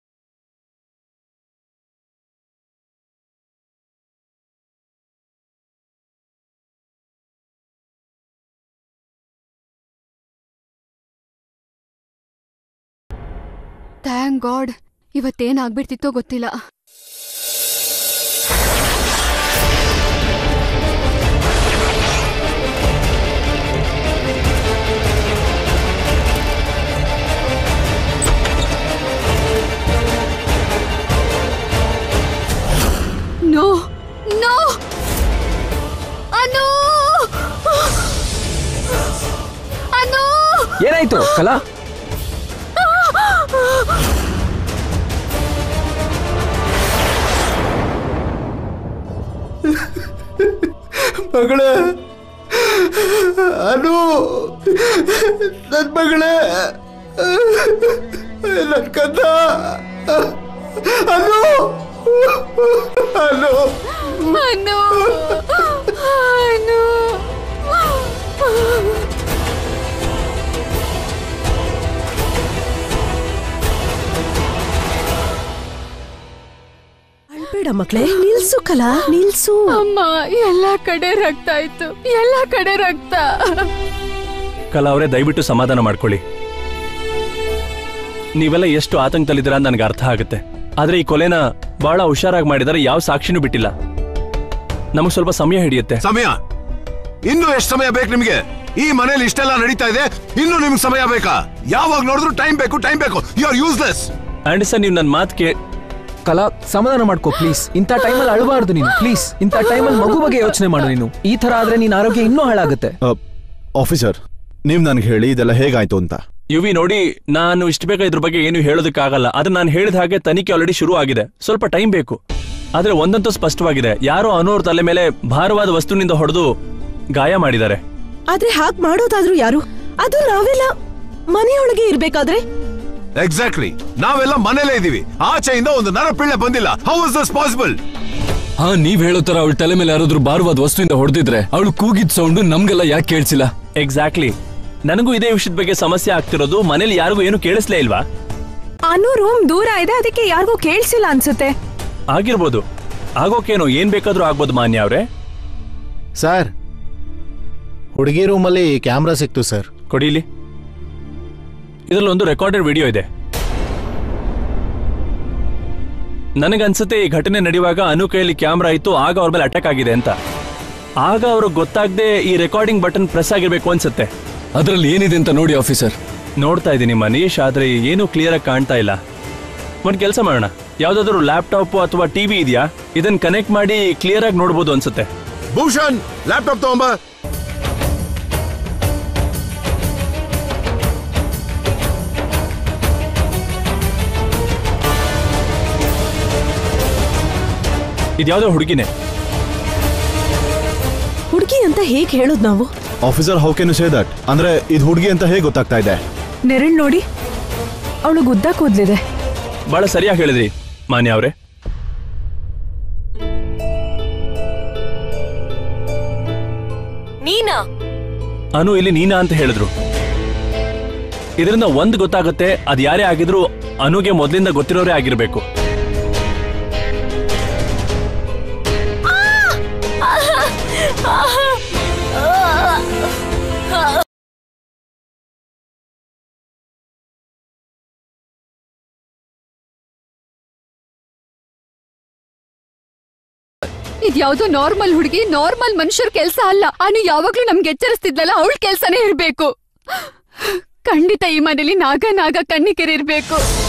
ಥ್ಯಾಂಕ್ ಗಾಡ್, ಇವತ್ತೇನಾಗ್ಬಿಡ್ತಿತ್ತೋ ಗೊತ್ತಿಲ್ಲ. ನೋ ನೋ ಅನು ಅನು, ಏನಾಯ್ತು ಕಲಾ? ಮಗಳೇ, ಅನು, ನನ್ ಮಗಳೇ, ನನ್ ಕಂದ, ಅನು, ಅನು, ಅನು, ಅನು. ಅಳ್ಬೇಡ ಮಕ್ಳೇ, ನಿಲ್ಸು ಕಲಾ, ನಿಲ್ಸು. ಅಮ್ಮ, ಎಲ್ಲಾ ಕಡೆ ರಕ್ತ ಆಯ್ತು, ಎಲ್ಲಾ ಕಡೆ ರಕ್ತ. ಕಲಾ ಅವರೇ, ದಯವಿಟ್ಟು ಸಮಾಧಾನ ಮಾಡ್ಕೊಳ್ಳಿ. ನೀವೆಲ್ಲ ಎಷ್ಟು ಆತಂಕದಲ್ಲಿದ್ದೀರಾ ಅಂತ ನನಗೆ ಅರ್ಥ ಆಗುತ್ತೆ. ಆದ್ರೆ ಈ ಕೊಲೆನ ಬಹಳ ಹುಷಾರಾಗಿ ಮಾಡಿದರೆ ಯಾವ ಸಾಕ್ಷಿನೂ ಬಿಟ್ಟಿಲ್ಲ. ನಮಗೆ ಸ್ವಲ್ಪ ಸಮಯ ಹಿಡಿಯುತ್ತೆ. ಸಮಯ? ಇನ್ನು ಎಷ್ಟು ಸಮಯ ಬೇಕು ನಿಮ್ಗೆ? ಈ ಮನೇಲಿ ಇಷ್ಟೆಲ್ಲ ನಡೀತಾ ಇದೆ, ಇನ್ನು ನಿಮ್ಗೆ ಸಮಯ ಬೇಕಾ? ಯಾವಾಗ ನೋಡಿದ್ರು ಟೈಮ್ ಬೇಕು, ಟೈಮ್ ಬೇಕು. You are useless. And sir, ನೀವು ನನ್ನ ಮಾತು ಕೇ ಕಲಾ, ಸಮಾಧಾನ ಮಾಡ್ಕೋ ಪ್ಲೀಸ್. ಇಂಥ ಟೈಮಲ್ಲಿ ಅಳಬಾರ್ದು ನೀನು, ಪ್ಲೀಸ್. ಇಂಥ ಟೈಮಲ್ಲಿ ಮಗು ಬಗ್ಗೆ ಯೋಚನೆ ಮಾಡು ನೀನು. ಈ ತರ ಆದ್ರೆ ನಿನ್ನ ಆರೋಗ್ಯ ಇನ್ನೂ ಹಾಳಾಗುತ್ತೆ. ಆಫೀಸರ್, ನೀವ್ ನನ್ಗೆ ಹೇಳಿ ಇದೆಲ್ಲ ಹೇಗಾಯ್ತು ಅಂತ. ಯುವಿ ನೋಡಿ, ನಾನು ಇಷ್ಟು ಬೇಗ ಇದ್ರ ಬಗ್ಗೆ ಏನು ಹೇಳೋದಕ್ಕಾಗಲ್ಲ. ಆದ್ರೆ ನಾನು ಹೇಳಿದ ಹಾಗೆ ತನಿಖೆ ಆಲ್ರೆಡಿ ಶುರು ಆಗಿದೆ, ಸ್ವಲ್ಪ ಟೈಮ್ ಬೇಕು. ಆದ್ರೆ ಒಂದಂತೂ ಸ್ಪಷ್ಟವಾಗಿದೆ, ಯಾರೋ ಅನೂರ್ ತಲೆ ಮೇಲೆ ಭಾರವಾದ ವಸ್ತುವಿನಿಂದ ಹೊಡೆದು ಗಾಯ ಮಾಡಿದ್ದಾರೆ. ಆದ್ರೆ ಹಾಗ್ ಮಾಡೋದಾದ್ರೂ ಯಾರು? ಅದು ನಾವೆಲ್ಲ ಮನೆಯೊಳಗೆ ಇರ್ಬೇಕಾದ್ರೆ. ಎಕ್ಸಾಕ್ಟ್ಲಿ, ನಾವೆಲ್ಲ ಮನೇಲೇ ಇದೀವಿ. ಆಚೆಯಿಂದ ಒಂದು ನರಪಿಳ್ಳೆ ಬಂದಿಲ್ಲ. How is this possible? ಹಾ, ನೀವ್ ಹೇಳೋ ತರ ಅವಳ ತಲೆ ಮೇಲೆ ಯಾರಾದ್ರೂ ಭಾರವಾದ ವಸ್ತುವಿಂದ ಹೊಡೆದಿದ್ರೆ ಅವಳು ಕೂಗಿದ್ ಸೌಂಡ್ ನಮ್ಗೆಲ್ಲ ಯಾಕೆ ಕೇಳಿಸಿಲ್ಲ? ಎಕ್ಸಾಕ್ಟ್ಲಿ, ನನಗೂ ಇದೇ ವಿಷಯದ ಬಗ್ಗೆ ಸಮಸ್ಯೆ ಆಗ್ತಿರೋದು. ಮನೇಲಿ ಯಾರಿಗೂ ಏನು ಕೇಳಿಸ್ಲೇ ಇಲ್ವಾ? ಅನು ರೂಮ್ ದೂರ ಇದೆ, ಅದಕ್ಕೆ ಯಾರಿಗೂ ಕೇಳಿಸಿಲ್ಲ ಅನ್ಸುತ್ತೆ. ಆಗಿರ್ಬೋದು, ಆಗೋಕೇನು, ಏನ್ ಬೇಕಾದ್ರೂ ಆಗ್ಬೋದು. ಮಾನ್ಯ ಅವ್ರೆ, ಸರ್ ಹುಡುಗಿ ರೂಮಲ್ಲಿ ಕ್ಯಾಮ್ರಾ ಸಿಕ್ತು ಸರ್. ಕೊಡಿಲಿ. ಇದರಲ್ಲಿ ಒಂದು ರೆಕಾರ್ಡೆಡ್ ವಿಡಿಯೋ ಇದೆ. ನನಗನ್ಸುತ್ತೆ ಈ ಘಟನೆ ನಡೆಯುವಾಗ ಅನು ಕೈಯಲ್ಲಿ ಕ್ಯಾಮ್ರಾ ಇತ್ತು, ಆಗ ಅವ್ರ ಮೇಲೆ ಅಟ್ಯಾಕ್ ಆಗಿದೆ ಅಂತ. ಆಗ ಅವ್ರಿಗೆ ಗೊತ್ತಾಗದೆ ಈ ರೆಕಾರ್ಡಿಂಗ್ ಬಟನ್ ಪ್ರೆಸ್ ಆಗಿರ್ಬೇಕು ಅನ್ಸುತ್ತೆ. ಅದ್ರಲ್ಲಿ ಏನಿದೆ ಅಂತ ನೋಡಿ ಆಫೀಸರ್. ನೋಡ್ತಾ ಇದ್ದೀನಿ ಮನೀಶ್, ಆದ್ರೆ ಏನು ಕ್ಲಿಯರ್ ಆಗಿ ಕಾಣ್ತಾ ಇಲ್ಲ. ಒಂದ್ ಕೆಲಸ ಮಾಡೋಣ, ಯಾವ್ದಾದ್ರು ಲ್ಯಾಪ್ಟಾಪ್ ಅಥವಾ ಟಿವಿ ಇದೆಯಾ? ಇದನ್ನ ಕನೆಕ್ಟ್ ಮಾಡಿ ಕ್ಲಿಯರ್ ಆಗಿ ನೋಡ್ಬೋದು ಅನ್ಸುತ್ತೆ. ಭೂಷಣ್, ಲ್ಯಾಪ್ಟಾಪ್ ತಗೊಂಬ. ಇದ್ಯಾವುದೋ ಹುಡುಗಿನೇ. ಹುಡುಗಿ ಅಂತ ಹೇಗ್ ಹೇಳೋದ್ ನಾವು? Officer, how can you say that? ಅಂದ್ರೆ ಇದು ಹುಡುಗಿ ಅಂತ ಹೇಗೆ ಗೊತ್ತಾಗ್ತಾ ಇದೆ? ನೆರಳ್ ನೋಡಿ, ಅವಳು ಗುದ್ದ ಕೂದ್ಲಿದೆ. ಬಹಳ ಸರಿಯಾಗಿ ಹೇಳಿದ್ರಿ ಮಾನ್ಯ ಅವ್ರೆ. ನೀನಾ? ಅನು ಇಲ್ಲಿ ನೀನಾ ಅಂತ ಹೇಳಿದ್ರು. ಇದರಿಂದ ಒಂದ್ ಗೊತ್ತಾಗುತ್ತೆ, ಅದ್ ಯಾರೇ ಆಗಿದ್ರು ಅನುಗೆ ಮೊದ್ಲಿಂದ ಗೊತ್ತಿರೋರೇ ಆಗಿರ್ಬೇಕು. ಇದ್ಯಾವುದೋ ನಾರ್ಮಲ್ ಹುಡುಗಿ, ನಾರ್ಮಲ್ ಮನುಷ್ಯರ ಕೆಲ್ಸ ಅಲ್ಲ. ಅನು ಯಾವಾಗ್ಲೂ ನಮ್ಗೆ ಎಚ್ಚರಿಸ್ತಿದ್ಲಲ್ಲ, ಅವಳ ಕೆಲ್ಸನೇ ಇರ್ಬೇಕು. ಖಂಡಿತ ಈ ಮನೇಲಿ ನಾಗ ನಾಗ ಕಣ್ಣಿಕೆರೆ ಇರ್ಬೇಕು.